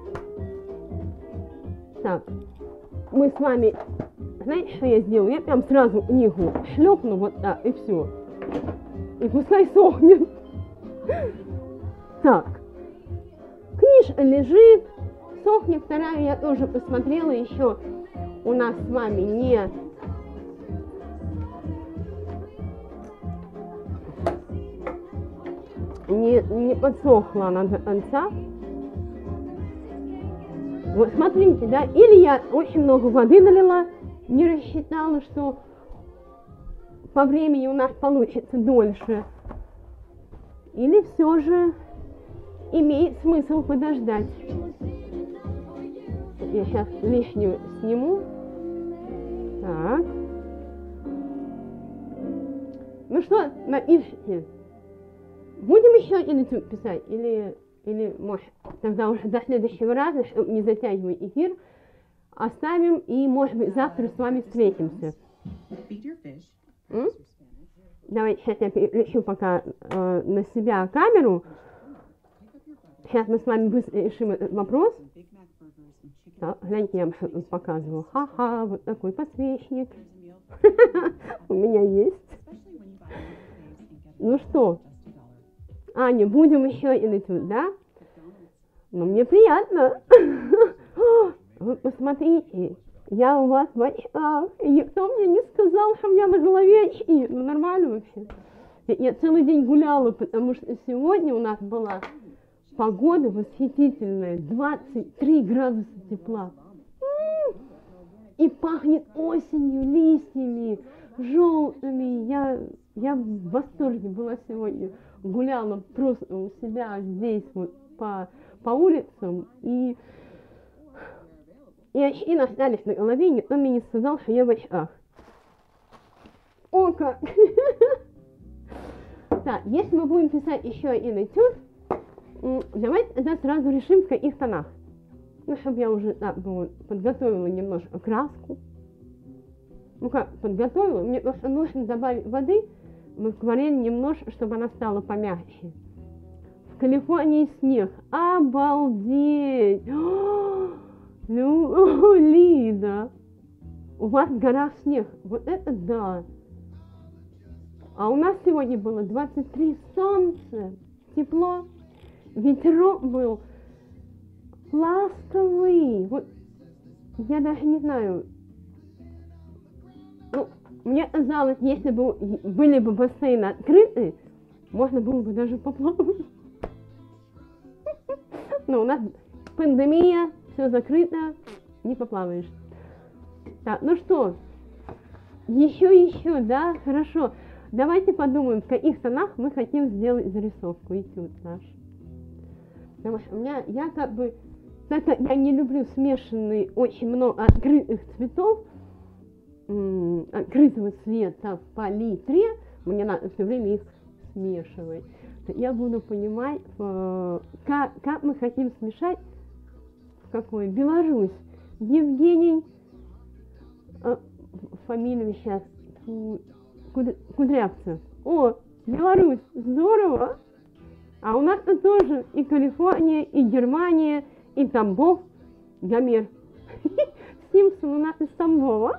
Так, мы с вами, знаете, что я сделаю? Я прям сразу книгу шлепну вот так, и все. И пускай сохнет. Так, книжка лежит, сохнет. Вторая я тоже посмотрела еще. У нас с вами не не, не подсохла она до конца. Вот смотрите, да, или я очень много воды налила, не рассчитала, что по времени у нас получится дольше. Или все же имеет смысл подождать. Я сейчас лишнюю сниму. Так. Ну что, напишите, Будем еще или тут писать, или, или может, тогда уже до следующего раза, чтобы не затягивать эфир, оставим и, может быть, завтра с вами встретимся. М? Давайте сейчас я переключу пока э, на себя камеру. Сейчас мы с вами быстро решим этот вопрос. Так, гляньте, я вам показываю. Ха-ха, вот такой подсвечник. У меня есть. Ну что, Аня, будем еще или тут, да? Ну, мне приятно. Вы посмотрите, я у вас в очках. И никто мне не сказал, что у меня на голове очки. Ну, нормально вообще. Я целый день гуляла, потому что сегодня у нас была погода восхитительная. двадцать три градуса тепла. И пахнет осенью, листьями, желтыми. Я, я в восторге была сегодня. Гуляла просто у себя здесь вот по, по улицам. И, и очки остались на голове. Никто мне не сказал, что я в очках. О как! Так, если мы будем писать еще и на этюд, давайте тогда сразу решим, в каких тонах. Ну, чтобы я уже так, вот, подготовила немножко краску. Ну как, подготовила, мне просто нужно добавить воды в акварель немножко, чтобы она стала помягче. В Калифорнии снег. Обалдеть! Ну, Лида, у вас в горах снег. Вот это да. А у нас сегодня было двадцать три, солнце, тепло, ветерок был ласковый. Вот я даже не знаю. Ну, мне казалось, если бы были бы бассейны открыты, можно было бы даже поплавать. Но у нас пандемия, все закрыто, не поплаваешь. Так, ну что, еще, еще, да, хорошо. Давайте подумаем, в каких тонах мы хотим сделать зарисовку, этюд наш. Потому что у меня, я как бы, так как я не люблю смешанный, очень много открытых цветов, м- открытого цвета в палитре, мне надо все время их смешивать. Я буду понимать, э, как, как мы хотим смешать, в какой. Беларусь. Евгений, э, фамилия сейчас, Кудрявцев. О, Беларусь, здорово! А у нас тут тоже и Калифорния, и Германия, и Тамбов, Гомер. Симпсон у нас из Тамбова.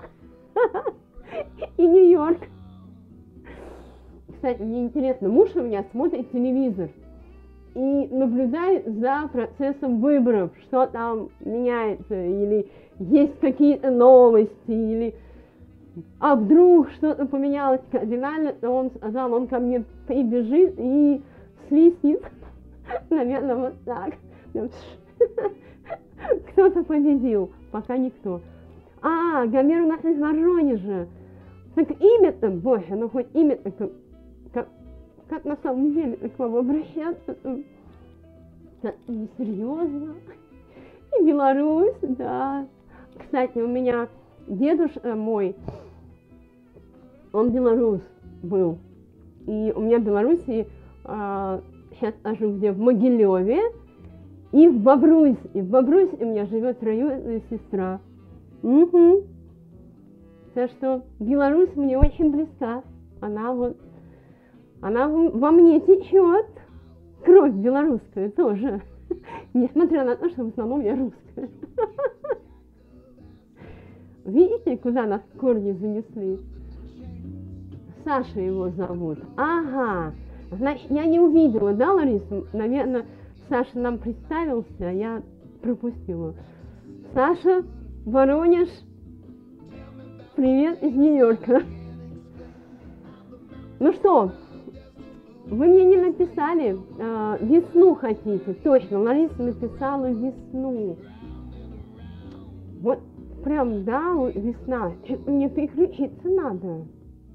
И Нью-Йорк. Кстати, мне интересно, муж у меня смотрит телевизор и наблюдает за процессом выборов, что там меняется, или есть какие-то новости, или а вдруг что-то поменялось кардинально, то он сказал, он ко мне прибежит и свистнет, наверное, вот так. Кто-то победил, пока никто. А, Гомер у нас из Воронежа. Так имя-то, боже, ну хоть имя-то, как, как, как на самом деле к вам обращаться, так несерьезно. И Беларусь, да. Кстати, у меня дедушка мой, он белорус был. И у меня в Беларуси, а, сейчас скажу где, в Могилеве и в Бобруйсе. И в Бобруйсе у меня живет троюродная сестра. Угу. Так что Беларусь мне очень близка. Она вот, она во мне течет. Кровь белорусская тоже. Несмотря на то, что в основном я русская. Видите, куда нас корни занесли? Саша его зовут. Ага. Значит, я не увидела, да, Лариса? Наверное, Саша нам представился, а я пропустила. Саша, Воронеж, привет из Нью-Йорка. Ну что, вы мне не написали, э, весну хотите? Точно, Лариса написала весну. Вот прям, да, вот весна. Мне переключиться надо.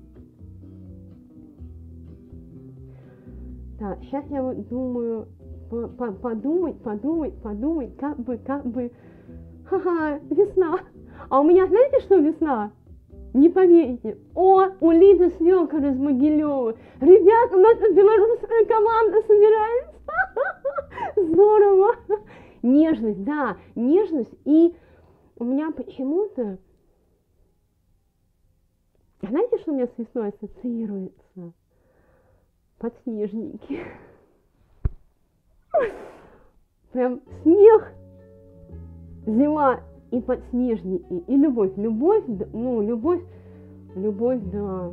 Так, сейчас я вот думаю, подумать, подумать, подумать, как бы, как бы, ха-ха, весна. А у меня, знаете, что весна? Не поверите. О, у Лиды свекор из Могилева. Ребята, Ребят, у нас белорусская команда собирается. Здорово. Нежность, да, нежность. И у меня почему-то, знаете, что у меня с весной ассоциируется? Подснежники. Прям снег, зима и подснежники, и любовь. Любовь, ну, любовь, любовь, да.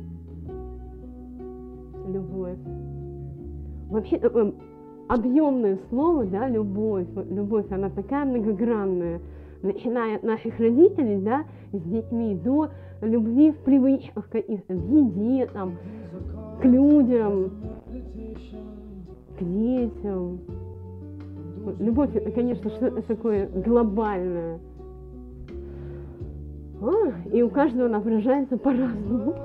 Любовь. Вообще такое объемное слово, да, любовь. Любовь, она такая многогранная. Начиная от наших родителей, да, с детьми, до любви в привычках каких-то, в еде, там, к людям, к детям. Любовь, это, конечно, что-то такое глобальное. А, и у каждого она выражается по-разному.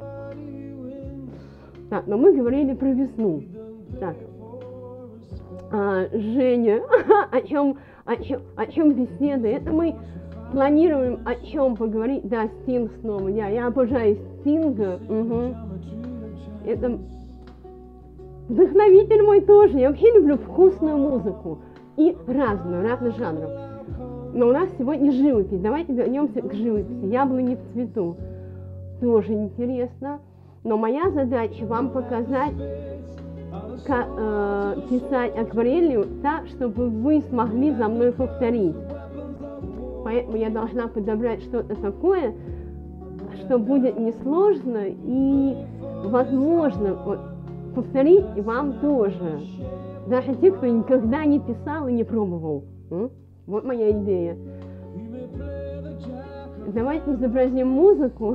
Так, но мы говорили про весну. Так, а, Женя, о чем, о чем, о чем беседы? Это мы планируем о чем поговорить. Да, Стинг снова. Я, я обожаю Стинга. Угу. Это вдохновитель мой тоже. Я вообще люблю вкусную музыку. И разную, разных жанров. Но у нас сегодня живопись. Давайте вернемся к живописи. Яблони в цвету. Тоже интересно. Но моя задача вам показать, как э, писать акварелью так, чтобы вы смогли за мной повторить. Поэтому я должна подобрать что-то такое, что будет несложно и возможно вот, повторить и вам тоже. Даже те, кто никогда не писал и не пробовал. М? Вот моя идея. Давайте изобразим музыку.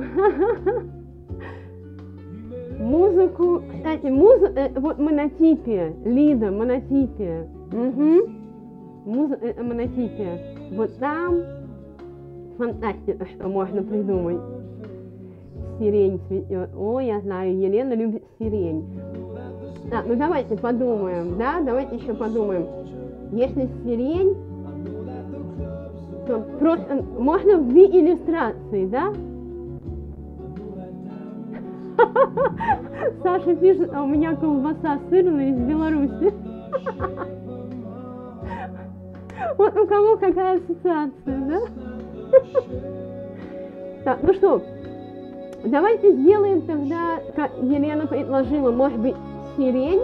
Музыку, кстати, музыка, э, вот монотипия, Лида, монотипия. Угу. Музыка, это монотипия. Вот там фантастика, что можно придумать. Сирень цветет. О, я знаю, Елена любит сирень. Так, ну давайте подумаем, да, давайте еще подумаем. Если сирень, то просто можно в две иллюстрации, да? Саша пишет, а у меня колбаса сырная из Беларуси. Вот у кого какая ассоциация, да? Так, ну что, давайте сделаем тогда, как Елена предложила, может быть, сирень.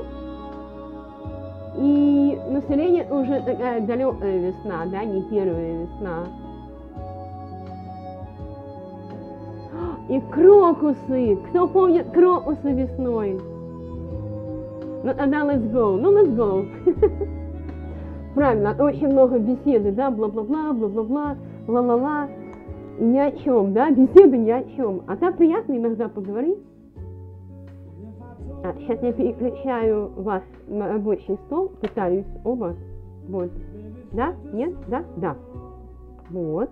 И, ну, сирень это уже такая далекая весна, да, не первая весна. И крокусы. Кто помнит крокусы весной? Ну тогда let's go. Ну let's go. Правильно, очень много беседы, да, бла-бла-бла, бла-бла-бла, ла-ла-ла. И ни о чем, да, беседы ни о чем. А так приятно иногда поговорить. А, сейчас я переключаю вас на рабочий стол, пытаюсь оба. Вот. Да? Нет? Да? Да. Вот.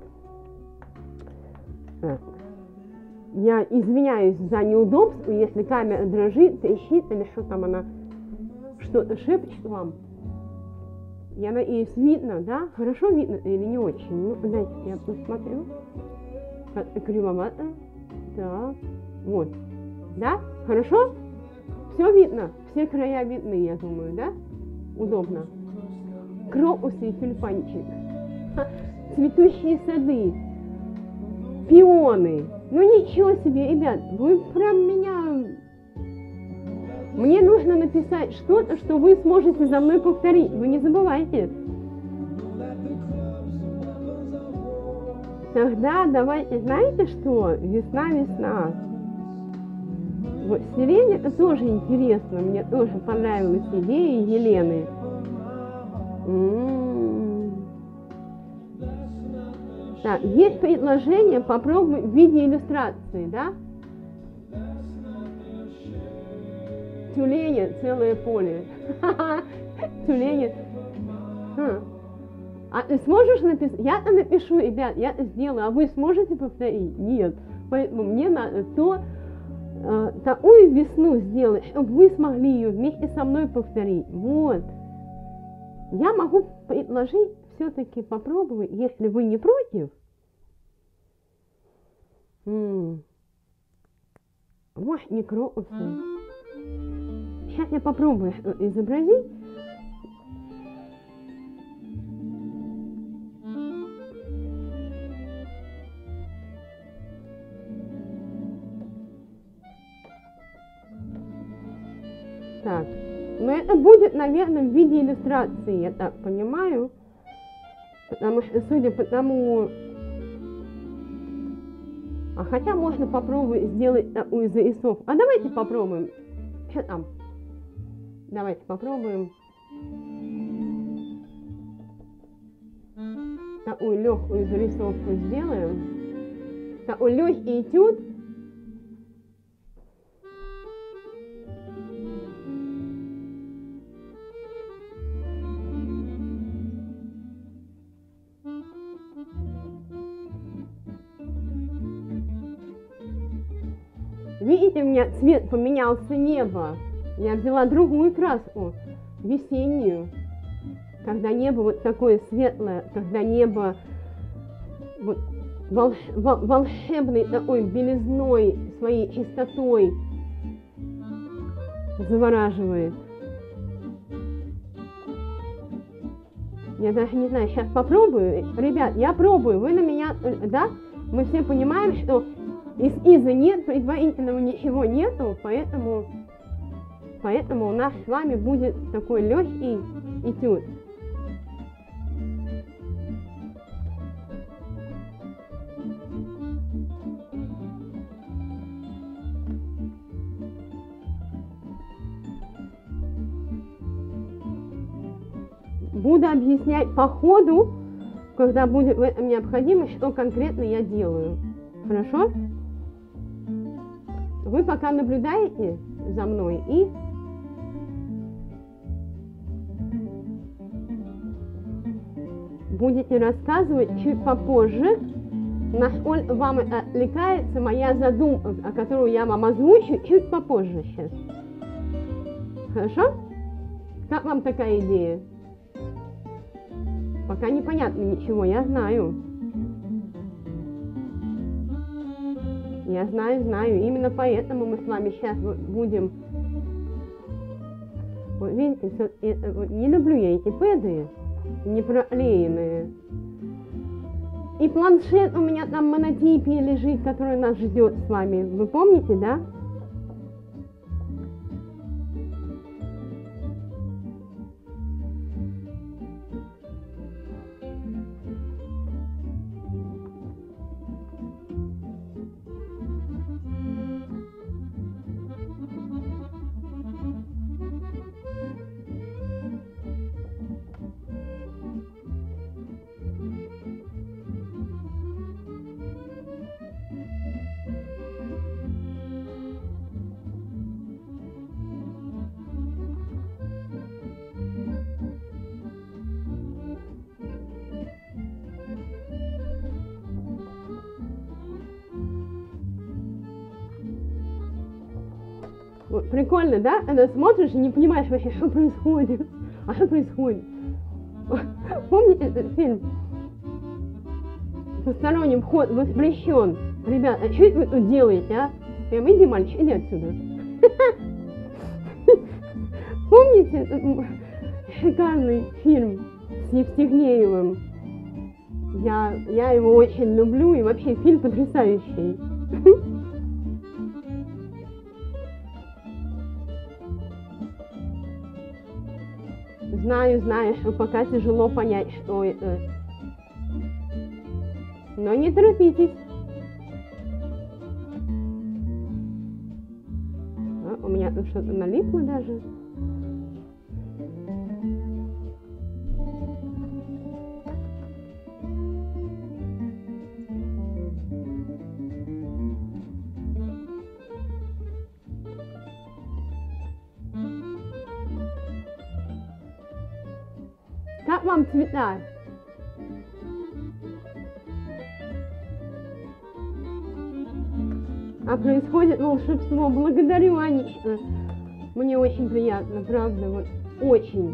Так. Я извиняюсь за неудобство, если камера дрожит, трещит или что там она, что-то шепчет вам. Я надеюсь, видно, да? Хорошо видно или не очень? Ну, дайте я посмотрю. Как-то кривовато. Так, вот. Да? Хорошо? Все видно? Все края видны, я думаю, да? Удобно. Крокусы и тюльпанчик. Цветущие сады. Пионы. Ну ничего себе, ребят, вы прям меня... Мне нужно написать что-то, что вы сможете за мной повторить. Вы не забывайте. Тогда давайте, знаете что? Весна, весна. Вот сирень это тоже интересно. Мне тоже понравилась идея Елены. М-м-м. Так, есть предложение, попробуй в виде иллюстрации, да? Тюлени, целое поле. Тюлени. А ты сможешь написать? Я-то напишу, ребят, я это сделаю, а вы сможете повторить? Нет. Поэтому мне надо то, э, такую весну сделать, чтобы вы смогли ее вместе со мной повторить. Вот. Я могу предложить все-таки попробовать, если вы не против. М-м. Может, не крокусы. сейчас я попробую изобразить. Так, но это будет, наверное, в виде иллюстрации, я так понимаю. Потому что, судя по тому... А хотя можно попробовать сделать такую зарисовку. А давайте попробуем. Что там? Давайте попробуем. Такую легкую зарисовку сделаем. Такой легкий этюд. Видите, у меня цвет поменялся неба. Я взяла другую краску, весеннюю. Когда небо вот такое светлое, когда небо вот волш, вол, волшебной такой белизной, своей чистотой завораживает. Я даже не знаю, сейчас попробую. Ребят, я пробую, вы на меня, да? Мы все понимаем, что из иза нет, предварительного ничего нету, поэтому, поэтому у нас с вами будет такой легкий этюд. Буду объяснять по ходу, когда будет в этом необходимость, что конкретно я делаю. Хорошо? Вы пока наблюдаете за мной и будете рассказывать чуть попозже, насколько вам отвлекается моя задумка, о которой я вам озвучу чуть попозже сейчас. Хорошо? Как вам такая идея? Пока непонятно ничего, я знаю. Я знаю, знаю. Именно поэтому мы с вами сейчас будем... Вот видите, это, вот, не люблю я эти пэды, не проклеенные. И планшет у меня там монотипия лежит, который нас ждет с вами. Вы помните, да? Вот, прикольно, да? Когда смотришь и не понимаешь вообще, что происходит. А что происходит? Помните этот фильм? Посторонний вход воспрещен. Ребят, а что вы тут делаете, а? Прям иди, мальчик, иди отсюда. Помните этот шикарный фильм с Евстигнеевым? Я, я его очень люблю, и вообще фильм потрясающий. Знаю, знаю, что пока тяжело понять, что это. Но не торопитесь. А, у меня тут что-то налипло даже. Как вам цвета? А происходит волшебство. Благодарю, Анечка. Мне очень приятно, правда, вот очень.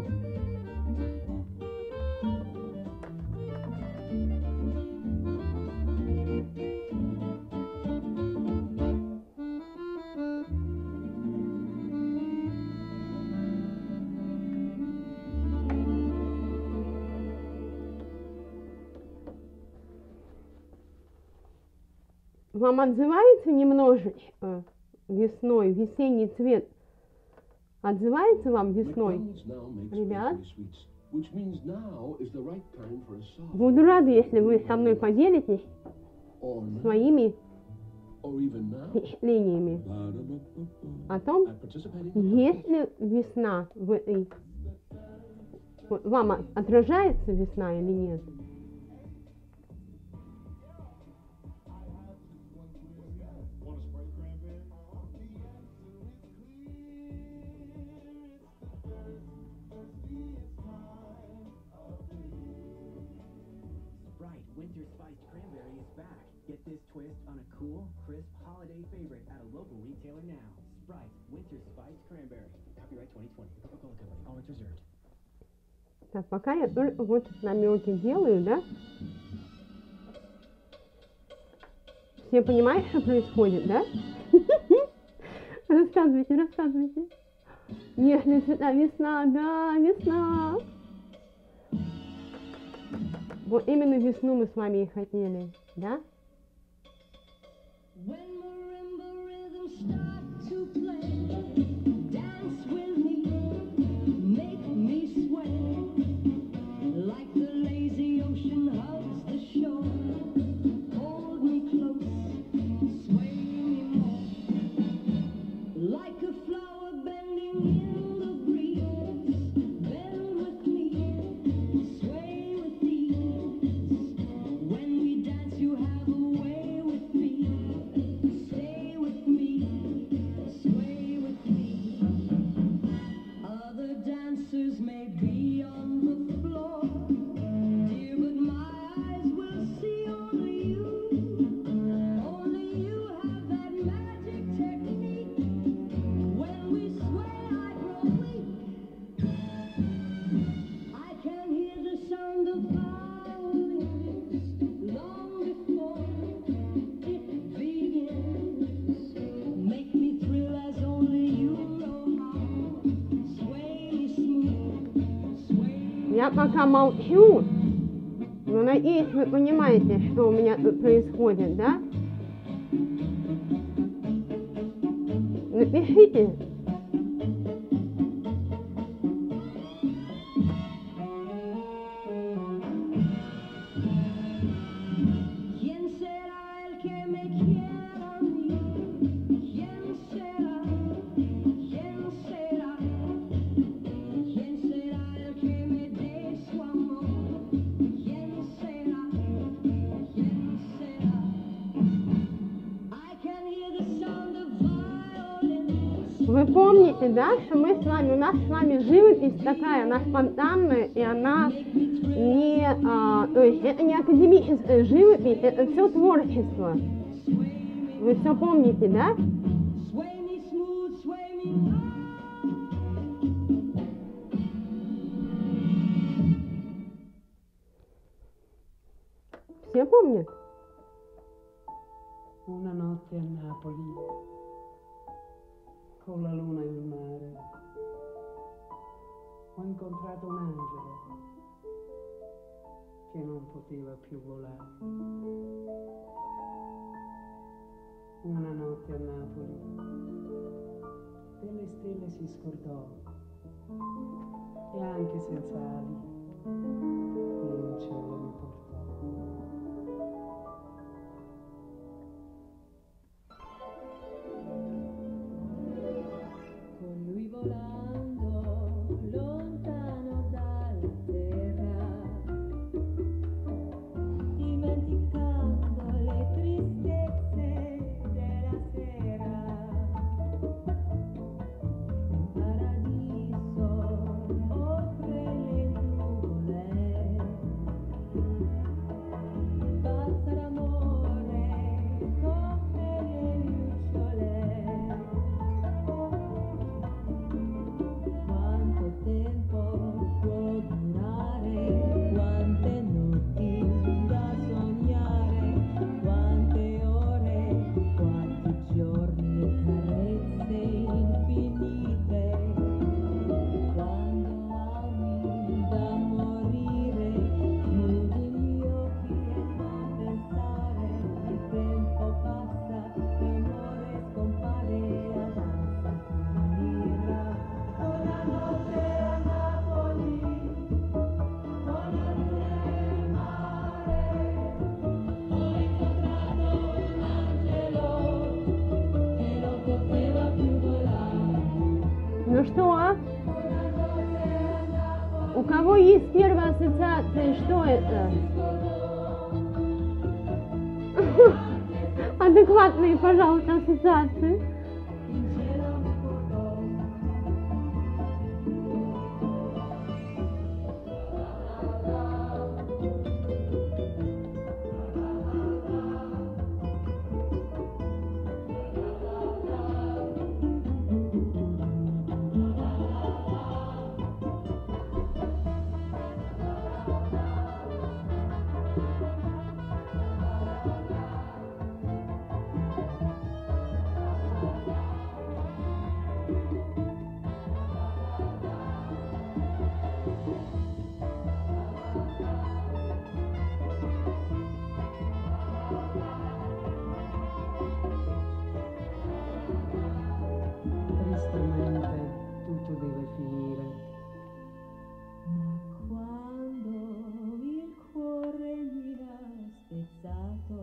Вам отзывается немножечко весной, весенний цвет? Отзывается вам весной, ребят? Буду рада, если вы со мной поделитесь своими впечатлениями о том, есть ли весна в этой... Вам отражается весна или нет? Winter Spiced Cranberry is back. Get this twist on a cool, crisp holiday favorite at a local retailer now. Sprite Winter Spiced Cranberry. Copyright twenty twenty. Coca-Cola Company. All rights reserved. Так, пока я только вот намеки делаю, да? Все понимают, что происходит, да? Рассказывайте, рассказывайте. Нежная цвета, весна, да, весна. Вот именно весну мы с вами и хотели, да? Я пока молчу, но надеюсь, вы понимаете, что у меня тут происходит, да? Напишите. Вы помните, да, что мы с вами, у нас с вами живопись такая, она спонтанная, и она не, а, то есть это не академическая живопись, это все творчество. Вы все помните, да? Все помнят? Una notte a Napoli, con la luna in mare, ho incontrato un angelo che non poteva più volare. Una notte a Napoli, delle stelle si scordò e anche senza ali, un cielo mi portò. Paradiso offre le nuvole Ну что? У кого есть первая ассоциация, что это? Адекватные, пожалуйста, ассоциации. Tristemente tutto deve finire. Ma quando il cuore mi ha spezzato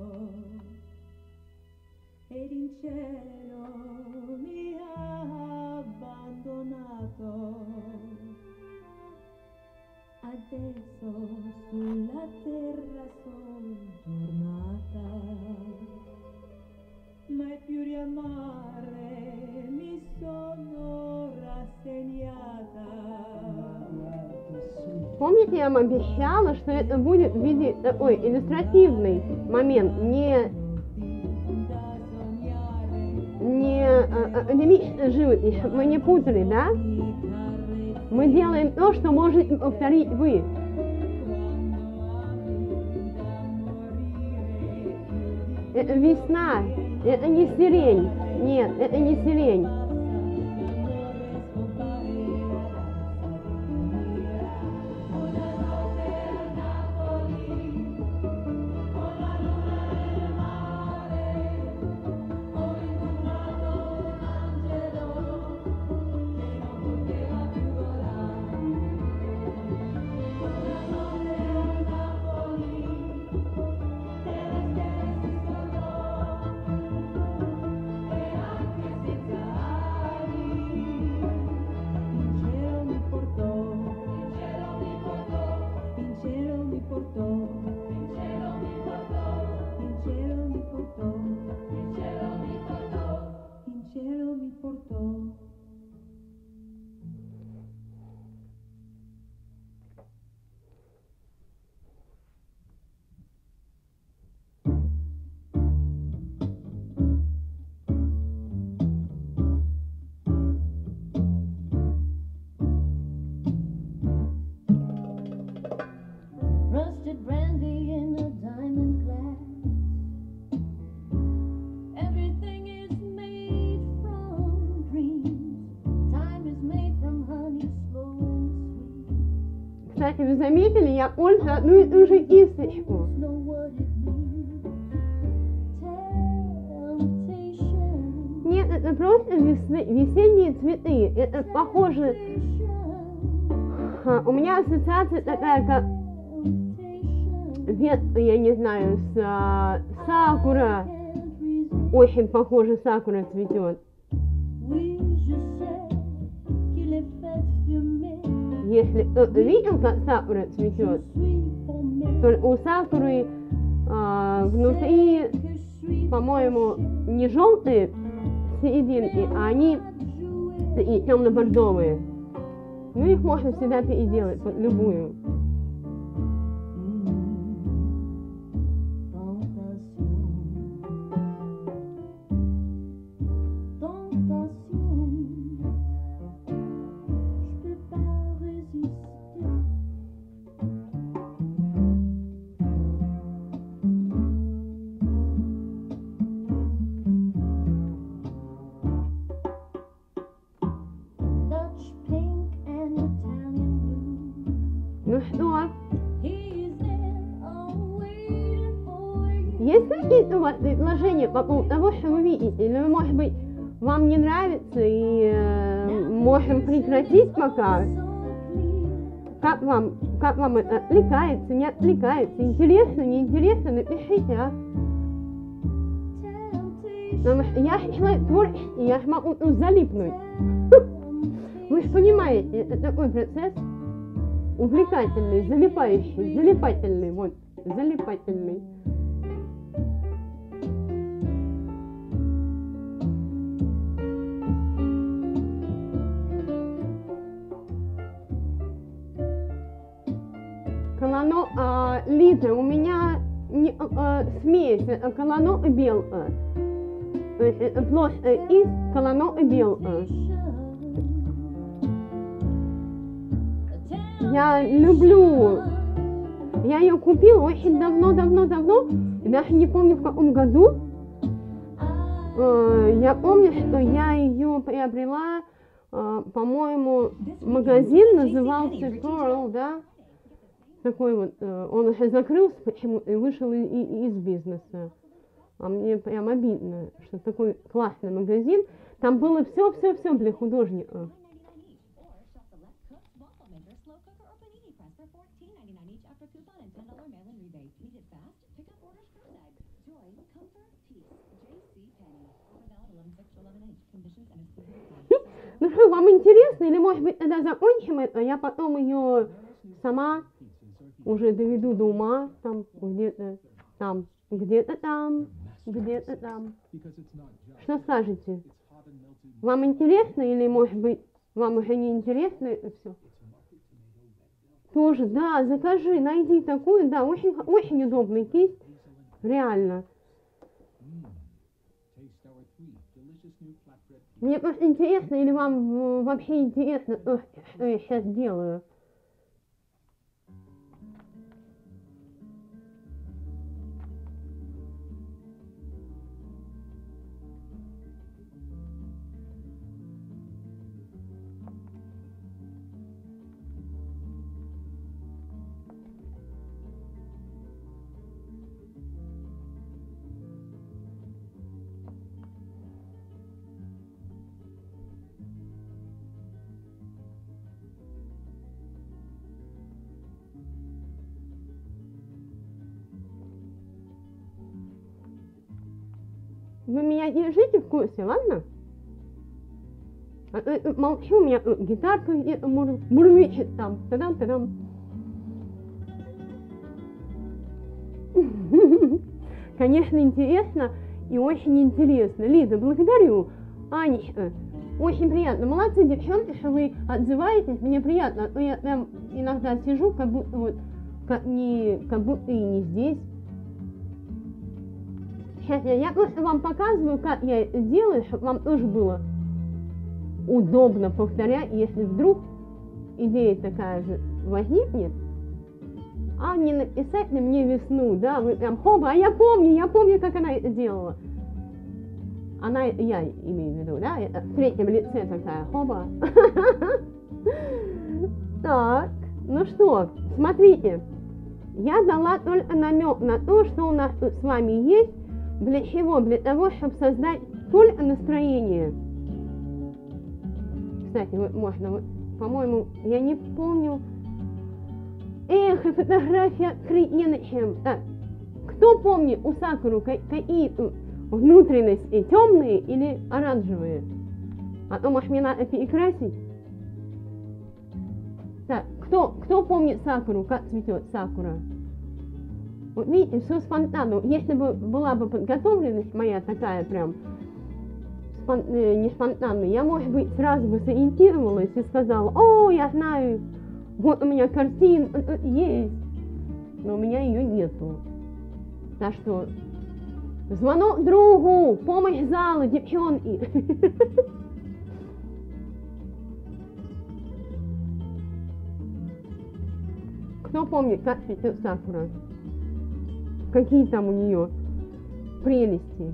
ed in cielo mi ha abbandonato, adesso sulla terra son tornata, mai più riamare mi sono rassegnata. Помните, я вам обещала, что это будет в виде такой иллюстративный момент, не, не а, академическая живопись, чтобы мы не путали, да? Мы делаем то, что можете повторить вы. Это весна, это не сирень, нет, это не сирень. Rusted brandy in a diamond glass. Everything is made from dreams. Time is made from honey, slow and sweet. Кстати, вы заметили, я пользую одну и ту же кисточку. Know what it means. Temptation. Нет, это просто весны- весенние цветы. Это похоже... А, у меня ассоциация такая, как... Вет, я не знаю, с а, сакура. Очень похоже, сакура цветет. Oui, je sais qu'il est fait fumer. Если кто-то видел, как сакура цветет, то у сакуры а, внутри, по-моему, не желтые серединки, а они такие темно-бордовые. Ну, их можно всегда переделать под любую. Ну что? Есть какие-то у вас предложения по поводу того, что вы видите? Или, может быть, вам не нравится и э, можем прекратить пока? Как вам, как вам это отвлекается, не отвлекается? Интересно, неинтересно? Напишите, а? Потому что я же человек творческий, я же могу тут залипнуть. Вы же понимаете, это такой процесс увлекательный, залипающий, залипательный, вот, залипательный. Колоно, а, Лида, у меня не, а, смесь а, колоно и бел. А. То есть это площадь из колоно и бел. А. Я люблю, я ее купила очень давно-давно-давно, даже не помню в каком году. А, я помню, что я ее приобрела, а, по-моему, магазин назывался Pearl, да? Такой вот, он уже закрылся почему-то и вышел и, и, из бизнеса. А мне прям обидно, что такой классный магазин. Там было все-все-все для художника. Ну что, вам интересно? Или, может быть, тогда закончим это? Я потом ее сама уже доведу до ума, там, где-то там, где-то там, где-то там. Что скажете? Вам интересно или, может быть, вам уже не интересно это все? Тоже, да, закажи, найди такую, да, очень, очень удобный кисть, реально. Мне просто интересно, или вам вообще интересно, что я сейчас делаю? Вы меня держите в курсе, ладно? А то я молчу, у меня гитарка где-то мур, мурлычет там. Та-дам-та-дам. Конечно, интересно и очень интересно. Лиза, благодарю. Анечка, очень приятно. Молодцы, девчонки, что вы отзываетесь. Мне приятно. Но я прям иногда сижу, как будто вот, как, не, как будто и не здесь. Сейчас я, я просто вам показываю, как я это делаю, чтобы вам тоже было удобно повторять, если вдруг идея такая же возникнет. А не написать на мне весну, да, вы прям хоба, а я помню, я помню, как она это делала. Она, я имею в виду, да, это в третьем лице такая, хоба. Так, ну что, смотрите, я дала только намек на то, что у нас тут с вами есть. Для чего? Для того, чтобы создать только настроение. Кстати, вот можно, вот, по-моему, я не помню. Эх, и фотография открыть не на чем. Так, кто помнит у Сакуру какие внутренности, темные или оранжевые? А то, может, мне надо перекрасить? Так, кто, кто помнит Сакуру, как цветет Сакура? Вот видите, все спонтанно. Если бы была бы подготовленность моя такая прям, спон, э, не спонтанная, я, может быть, сразу бы сориентировалась и сказала: о, я знаю, вот у меня картина есть, но у меня ее нету. Так что, звонок другу, помощь зала, девчонки. Кто помнит, как цветет Сакура? Какие там у нее прелести?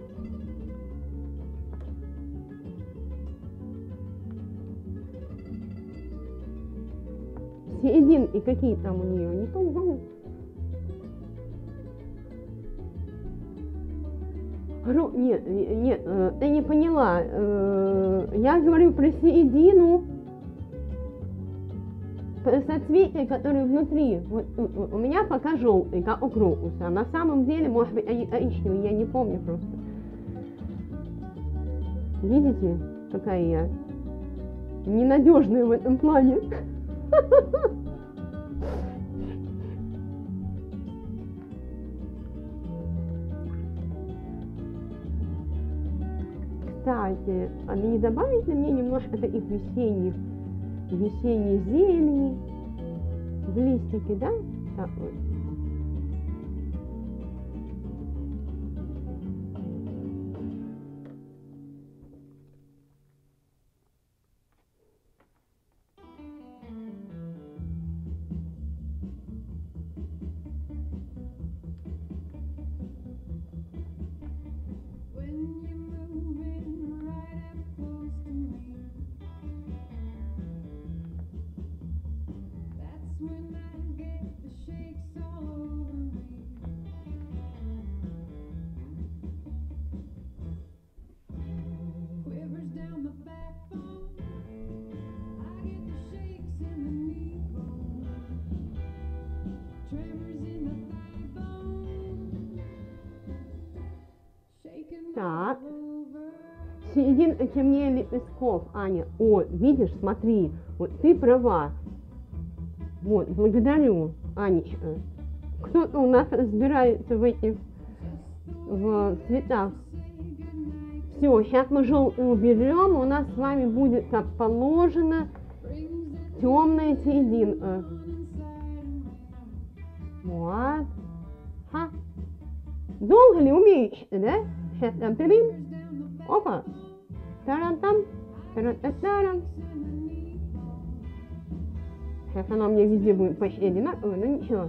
Серединки какие там у нее? Не помню. Ру... Нет, нет, ты не поняла. Я говорю про середину. Соцветия, которые внутри, вот, вот, у меня пока желтый, как у крокуса, а на самом деле, может быть, они коричневые, я не помню просто. Видите, какая я ненадежная в этом плане. Кстати, а не добавить ли мне немножко таких весенних, весенней зелени в листики, да? Так вот. Так. Середин темнее лепестков, Аня. О, видишь, смотри, вот ты права. Вот, благодарю, Анечка. Кто-то у нас разбирается в этих, в цветах. Все, сейчас мы желтый уберем, у нас с вами будет, как положено, темная серединка. Вот. Ха. Долго ли умеешь, да? Сейчас определим. Опа. Тарам-там. Тарам-тарам. Сейчас она мне везде будет почти одинаковая, но ничего.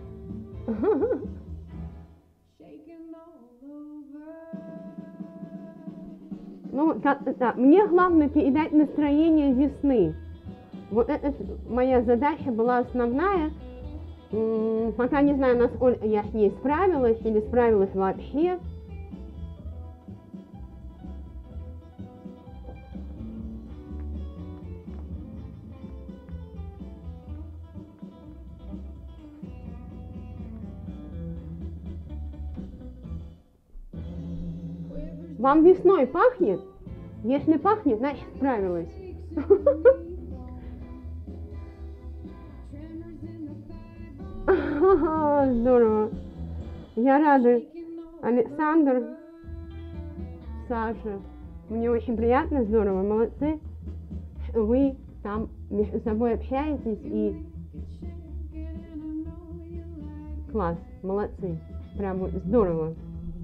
Ну, как-то так. Мне главное передать настроение весны. Вот это моя задача была основная. М-м, пока не знаю, насколько я с ней справилась или справилась вообще. Вам весной пахнет? Если пахнет, значит справилась. Здорово. Я рада. Александр, Саша. Мне очень приятно, здорово, молодцы. Вы там между собой общаетесь и класс, молодцы. Прям вот здорово.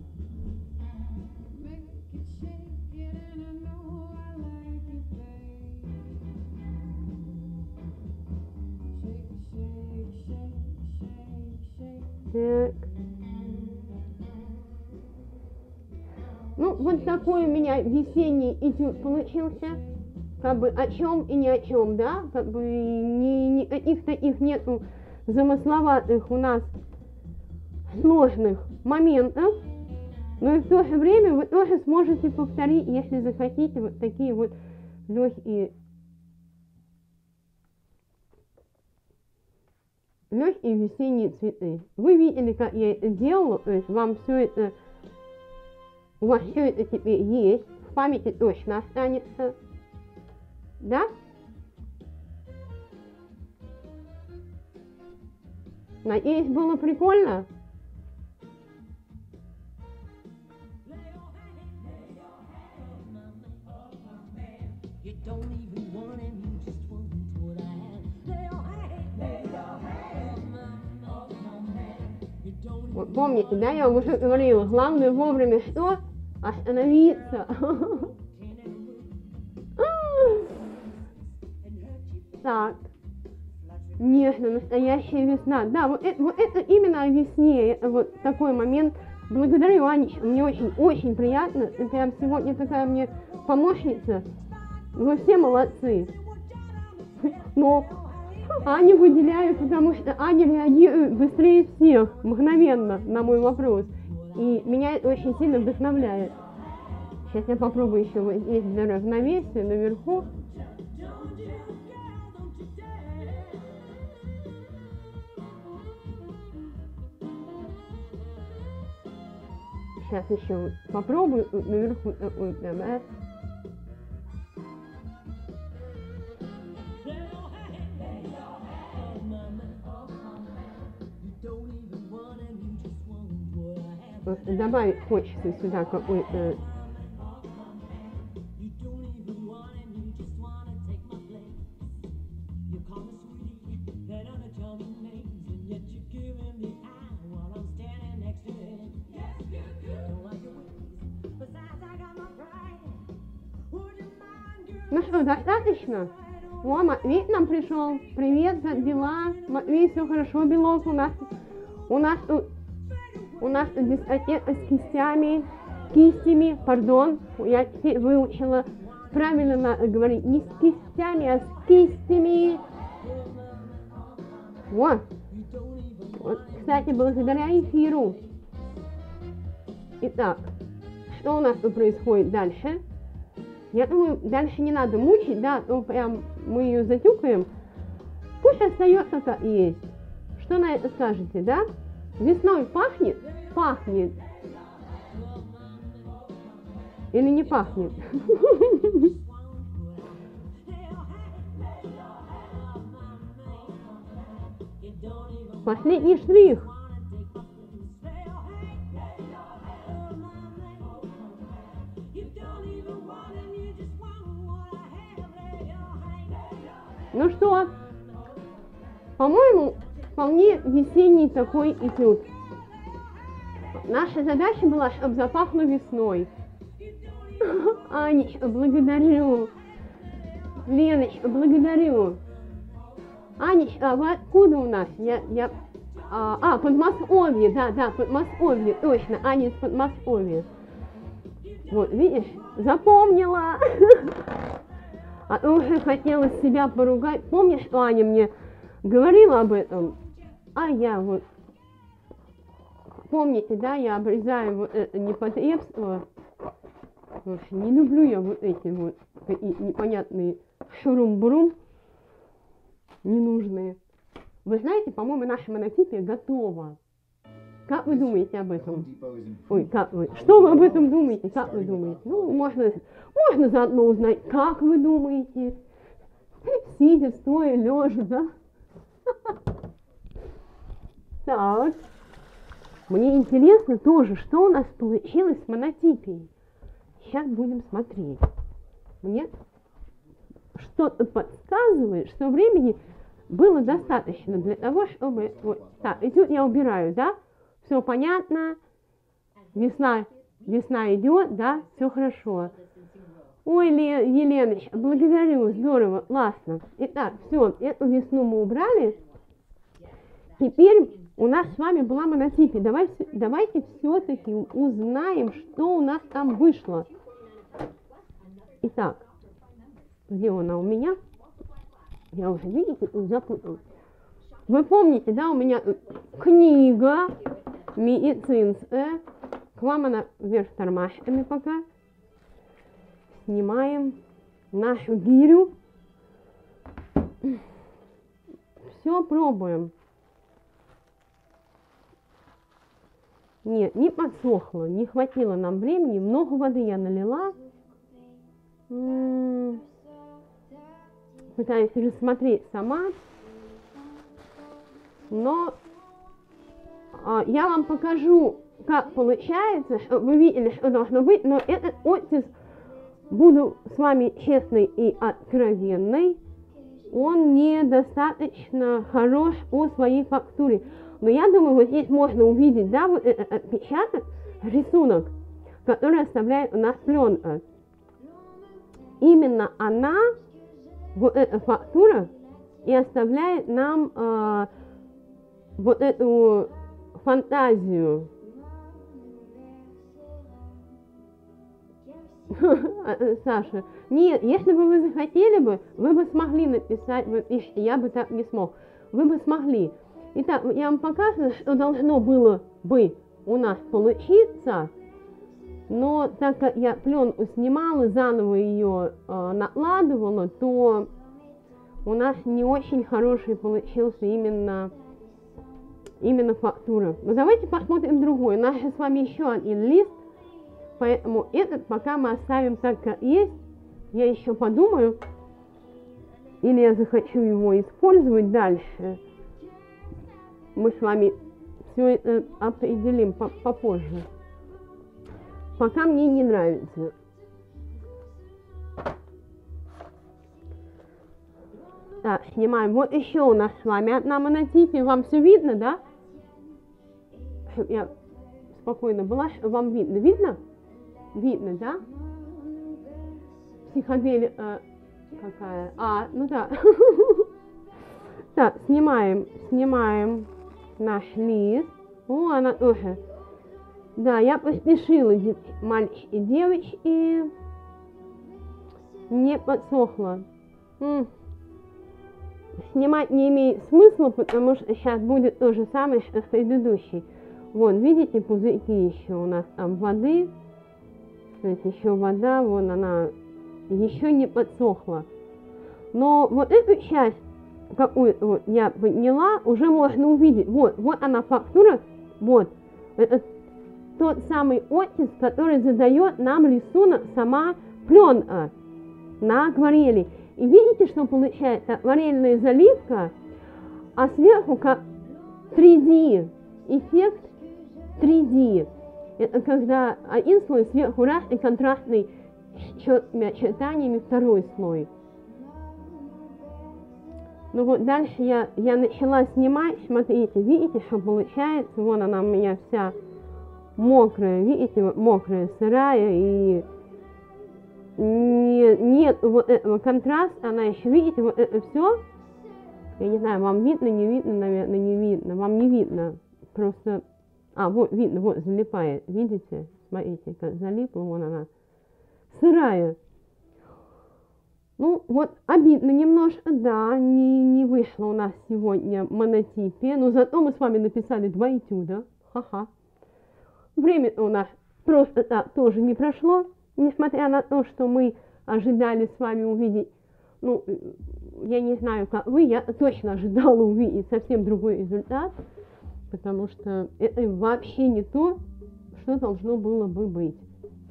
Так. Ну, вот такой у меня весенний этюд получился. Как бы о чем и ни о чем, да? Как бы ни, никаких таких нету замысловатых у нас сложных моментов. Но и в то же время вы тоже сможете повторить, если захотите, вот такие вот легкие легкие весенние цветы. Вы видели, как я это делала, то есть вам все это, у вас все это теперь есть, в памяти точно останется, да? Надеюсь, было прикольно? Вот помните, да, я уже говорила, главное вовремя что? Остановиться. Так. Нежно, настоящая весна. Да, вот это, вот это именно о весне. Это вот такой момент. Благодарю, Анечка, мне очень-очень приятно. Ты прям сегодня такая мне помощница. Вы все молодцы. Но Аню выделяю, потому что Аня реагирует быстрее всех, мгновенно на мой вопрос. И меня это очень сильно вдохновляет. Сейчас я попробую еще вот здесь для равновесия наверху. Сейчас еще попробую наверху такой прям, а? Вот добавить хочется сюда какой-то. Ну что, достаточно? О, Матвей к нам пришел. Привет, как дела? Матвей, все хорошо, белок у нас. У нас тут, у нас тут дискотека с кистями, кистями, пардон. Я теперь выучила правильно надо говорить. Не с кистями, а с кистями. Вот. Вот, кстати, благодаря эфиру. Итак, что у нас тут происходит дальше? Я думаю, дальше не надо мучить, да, то прям мы ее затюкаем. Пусть остается как есть. Что на это скажете, да? Весной пахнет? Пахнет. Или не пахнет? Последний штрих. Ну что, по-моему, вполне весенний такой этюд. Наша задача была, чтобы запахло весной. Анечка, благодарю. Леночка, благодарю. Анечка, а вы откуда у нас? Я, я... А, а, Подмосковье, да, да, Подмосковье, точно, Аня из Подмосковья. Вот, видишь, запомнила. А то уже хотела себя поругать. Помнишь, что Аня мне говорила об этом? А я вот... Помните, да, я обрезаю вот это непотребство. Слушай, не люблю я вот эти вот такие непонятные шурум-бурум. Ненужные. Вы знаете, по-моему, наша монотипия готова. Как вы думаете об этом? Ой, как вы? Что вы об этом думаете? Как вы думаете? Ну, можно, можно заодно узнать, как вы думаете. Сидя, стоя, лежа, да? Так. Мне интересно тоже, что у нас получилось с монотипией. Сейчас будем смотреть. Мне что-то подсказывает, что времени было достаточно для того, чтобы... Вот, так, этюд я убираю, да? Все понятно, весна, весна идет, да, все хорошо. Ой, Еленочка, благодарю, здорово, классно. Итак, все, эту весну мы убрали. Теперь у нас с вами была монотипия. Давайте, давайте все-таки узнаем, что у нас там вышло. Итак, где она у меня? Я уже, видите, запуталась. Вы помните, да, у меня книга медицинская. К вам она вверх тормашками пока. Снимаем нашу гирю. Все пробуем. Нет, не подсохло, не хватило нам времени. Много воды я налила. М-м-м. Пытаюсь рассмотреть сама. Но а, я вам покажу, как получается, чтобы вы видели, что должно быть. Но этот оттиск, буду с вами честной и откровенной, он недостаточно хорош по своей фактуре. Но я думаю, вот здесь можно увидеть, да, вот этот отпечаток, рисунок, который оставляет у нас пленка. Именно она, вот эта фактура, и оставляет нам э, вот эту фантазию. Саша, нет, если бы вы захотели бы, вы бы смогли написать, я бы так не смог, вы бы смогли. Итак, я вам показываю, что должно было бы у нас получиться, но так как я пленку снимала, заново ее э, накладывала, то у нас не очень хороший получился именно, именно фактура. Но давайте посмотрим другой. У нас же с вами еще один лист, поэтому этот пока мы оставим так, как есть. Я еще подумаю, или я захочу его использовать дальше. Мы с вами все это определим попозже. пока мне не нравится. Так, снимаем. Вот еще у нас с вами одна монотипия. Вам все видно, да? Я спокойно была. Вам видно? Видно? Видно, да? Психоделия э, какая? А, ну да. Так, снимаем, снимаем наш лист. О, она тоже. Да, я поспешила, мальчики и девочки. Не подсохла. М. Снимать не имеет смысла, потому что сейчас будет то же самое, что в предыдущей. Вот, видите, пузырьки еще у нас там воды. То есть еще вода, вон она еще не подсохла. Но вот эту часть, какую вот я подняла, уже можно увидеть. Вот, вот она фактура, вот. Это тот самый оттиск, который задает нам рисунок сама пленка на акварели. И видите, что получается? Акварельная заливка, а сверху как три дэ, эффект три дэ. Это когда один слой сверху раз и контрастный с четкими очертаниями второй слой. Ну вот дальше я, я начала снимать, смотрите, видите, что получается? Вон она у меня вся мокрая, видите, вот мокрая, сырая, и не, нет вот этого контраста, она еще, видите, вот это все, я не знаю, вам видно, не видно, наверное, не видно, вам не видно, просто, а, вот видно, вот залипает, видите, смотрите, как залипла, вон она, сырая. Ну, вот обидно немножко, да, не, не вышло у нас сегодня монотипия, но зато мы с вами написали два этюда, ха-ха. Время у нас просто так тоже не прошло, несмотря на то, что мы ожидали с вами увидеть, ну, я не знаю, как вы, я точно ожидала увидеть совсем другой результат, потому что это вообще не то, что должно было бы быть.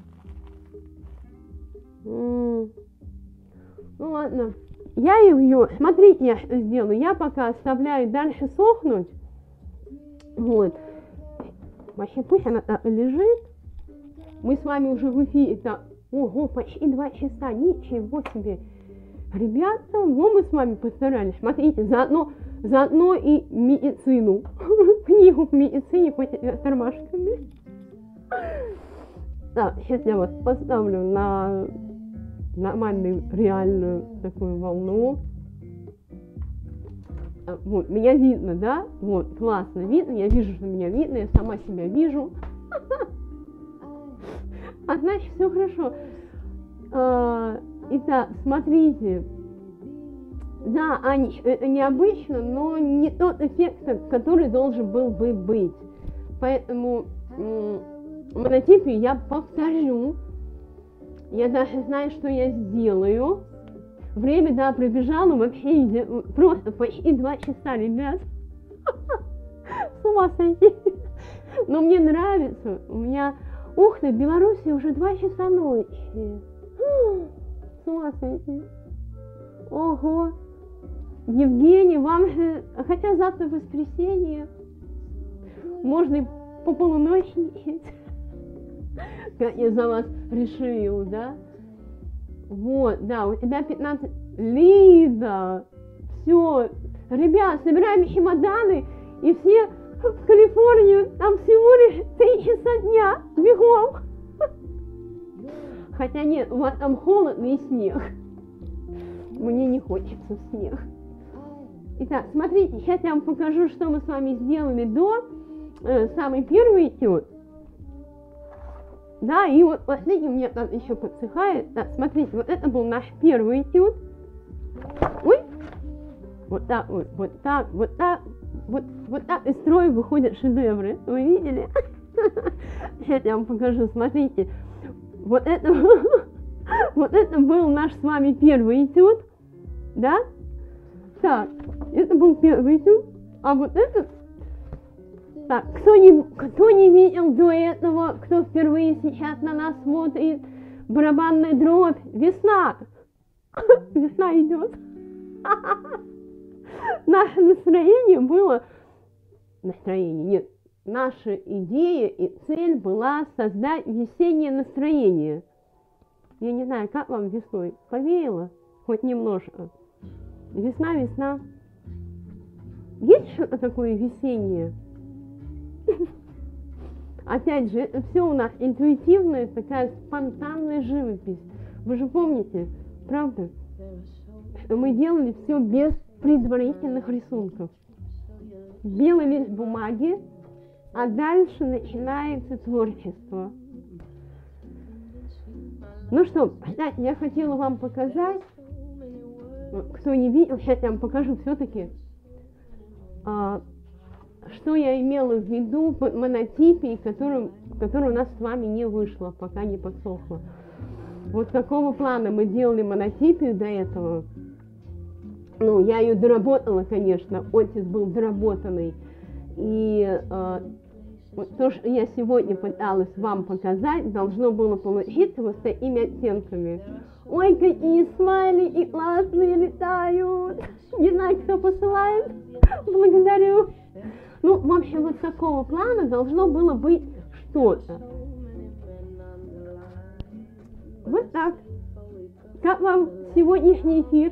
М-м. Ну ладно, я ее, смотрите, я что сделаю, я пока оставляю дальше сохнуть, вот, вообще пусть она так лежит, мы с вами уже в эфире, так, ого, почти два часа, ничего себе, ребята, вот мы с вами постарались, смотрите, заодно, заодно и медицину, книгу по медицине по тормашками. Так, сейчас я вас поставлю на нормальную, реальную такую волну. Вот, меня видно, да? Вот, классно видно, я вижу, что меня видно, я сама себя вижу. А значит, все хорошо. Итак, смотрите. Да, Анечка, это необычно, но не тот эффект, который должен был бы быть. Поэтому монотипию я повторю. Я даже знаю, что я сделаю. Время, да, пробежало вообще просто почти два часа, ребят. С ума сойти. Но мне нравится. У меня, ух ты, в Беларуси уже два часа ночи. С ума сойти. Ого. Евгений, вам же, хотя завтра воскресенье, можно и по полуночничать. Как я за вас решил, да? Вот, да, у тебя пятнадцать... Лида! Все, ребят, собираем чемоданы, и все в Калифорнию, там всего лишь три часа дня, бегом! Хотя нет, у вас там холодно и снег. Мне не хочется в снег. Итак, смотрите, сейчас я вам покажу, что мы с вами сделали до э, самый первый этюд. Да, и вот последний у меня там еще подсыхает. Да, смотрите, вот это был наш первый этюд. Ой! Вот так вот, вот так, вот так, вот, вот так из строя выходят шедевры. Вы видели? Сейчас я вам покажу, смотрите. Вот это, вот это был наш с вами первый этюд. Да? Так, это был первый этюд. А вот это... Так, кто не, кто не видел до этого, кто впервые сейчас на нас смотрит, барабанная дробь, весна, весна идет. Наше настроение было, настроение, нет, наша идея и цель была создать весеннее настроение. Я не знаю, как вам весной? Повеяло? Хоть немножко. Весна, весна. Есть что-то такое весеннее? Опять же, это все у нас интуитивная, такая спонтанная живопись. Вы же помните, правда, что мы делали все без предварительных рисунков. Белый лист бумаги, а дальше начинается творчество. Ну что, кстати, я хотела вам показать, кто не видел, сейчас я вам покажу все-таки, а, что я имела в виду под монотипией, которая, которая у нас с вами не вышла, пока не подсохла. Вот какого плана мы делали монотипию до этого. Ну, я ее доработала, конечно, отец был доработанный. И э, вот то, что я сегодня пыталась вам показать, должно было получиться вот с такими оттенками. Ой, какие смайли и классные летают! Не знаю, кто посылает. Благодарю. Ну, в общем, вот такого плана должно было быть что-то. Вот так. Как вам сегодняшний эфир?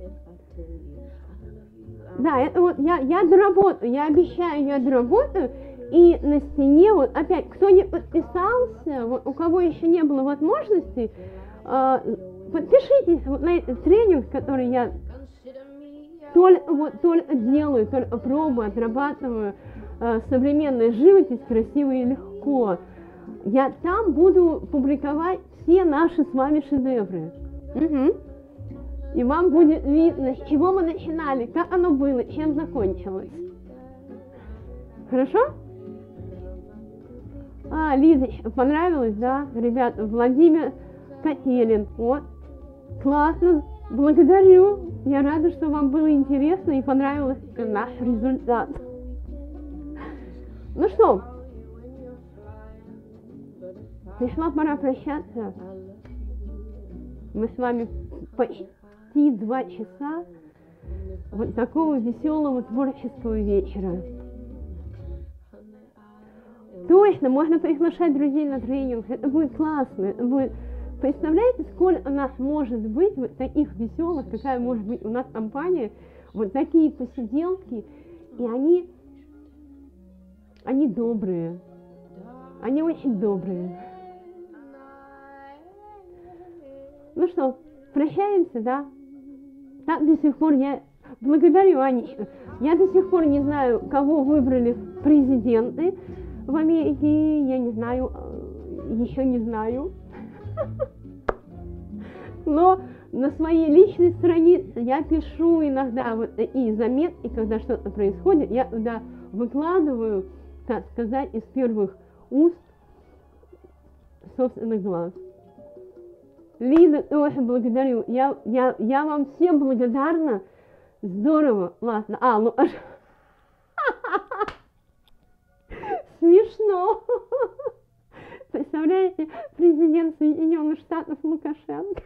Да, это вот я, я доработаю, я обещаю, я доработаю. И на стене, вот опять, кто не подписался, вот, у кого еще не было возможности, э, подпишитесь вот на этот тренинг, который я только, вот, только делаю, только пробую, отрабатываю э, современная живопись красиво и легко. Я там буду публиковать все наши с вами шедевры. Угу. И вам будет видно, с чего мы начинали, как оно было, чем закончилось. Хорошо? А, Лиза, понравилось, да? Ребят, Владимир Котелин. Вот. Классно. Благодарю. Я рада, что вам было интересно и понравился наш результат. Ну что, пришла пора прощаться. Мы с вами почти два часа вот такого веселого творческого вечера. Точно, можно приглашать друзей на тренинг. Это будет классно. Это будет... Представляете, сколько у нас может быть вот таких веселых, какая может быть у нас компания, вот такие посиделки, и они, они добрые, они очень добрые. Ну что, прощаемся, да? Так до сих пор я благодарю, Анечка. Я до сих пор не знаю, кого выбрали в президенты в Америке, я не знаю, еще не знаю. Но на своей личной странице я пишу иногда вот такие заметки, когда что-то происходит, я туда выкладываю, так сказать, из первых уст собственных глаз. Лиза, тоже благодарю. Я, я, я вам всем благодарна. Здорово. Ладно. А, ну аж... Смешно. Представляете, президент Соединенных Штатов Лукашенко.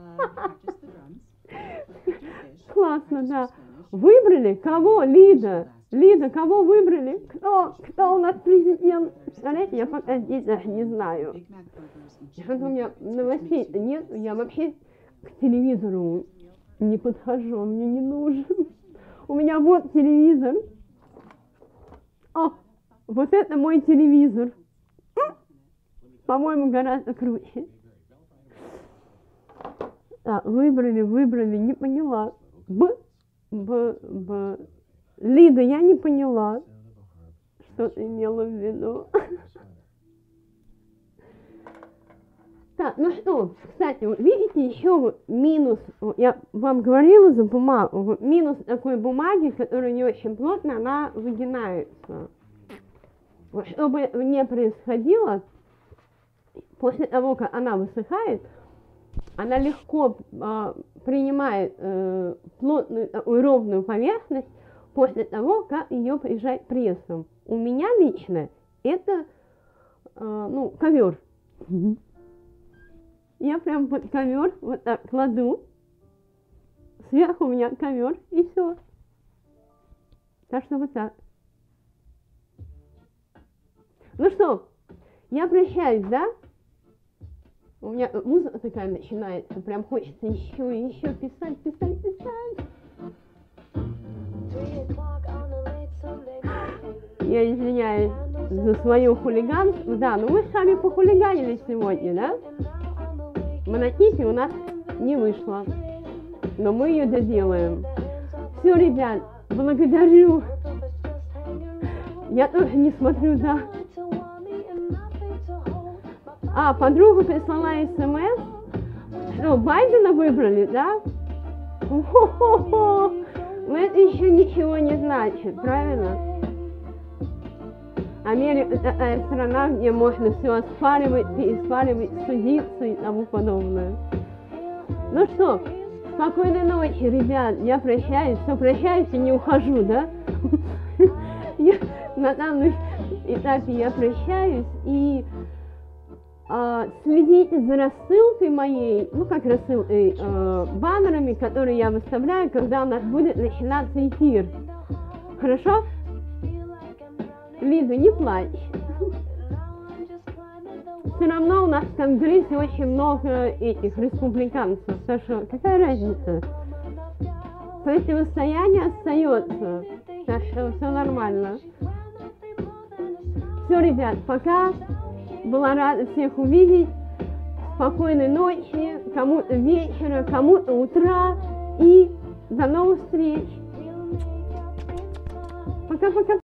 Классно, да. Выбрали? Кого? Лида. Лида, кого выбрали? Кто? Кто у нас президент? Представляете, я пока здесь даже не знаю. Что-то у меня новостей-то нет. Я вообще к телевизору не подхожу, он мне не нужен. У меня вот телевизор. О, вот это мой телевизор. По-моему, гораздо круче. А, выбрали, выбрали, не поняла. Б, Б, Б. Лида, я не поняла, что ты имела в виду. Так, ну что, кстати, вот видите, еще вот минус, вот я вам говорила за бумагу, вот минус такой бумаги, которая не очень плотная, она выгинается. Вот, чтобы не происходило, после того, как она высыхает, она легко э, принимает э, плотную и ровную поверхность после того, как ее прижать прессом. У меня лично это э, ну, ковер. Я прям под ковер вот так кладу, сверху у меня ковер и все. Так что вот так. Ну что, я прощаюсь, да? У меня музыка такая начинается, прям хочется еще и еще писать, писать, писать. Я извиняюсь за свое хулиганство. Да, ну мы с вами похулиганили сегодня, да? Монотипия у нас не вышло, но мы ее доделаем. Все, ребят, благодарю. Я тоже не смотрю, да. А, подруга прислала смс, что Байдена выбрали, да? Хо-хо-хо. Но это еще ничего не значит, правильно? Америка – это страна, где можно все оспаривать, переспаривать, судиться и тому подобное. Ну что, спокойной ночи, ребят, я прощаюсь, все, прощаюсь и не ухожу, да? Я, на данном этапе я прощаюсь и а, следите за рассылкой моей, ну как рассылкой, а, баннерами, которые я выставляю, когда у нас будет начинаться эфир. Хорошо? Лиза, не плачь. Все равно у нас в Конгрессе очень много этих республиканцев, так что какая разница? Противостояние остается, так что все нормально. Все, ребят, пока. Была рада всех увидеть. Спокойной ночи, кому-то вечера, кому-то утра. И до новых встреч. Пока-пока.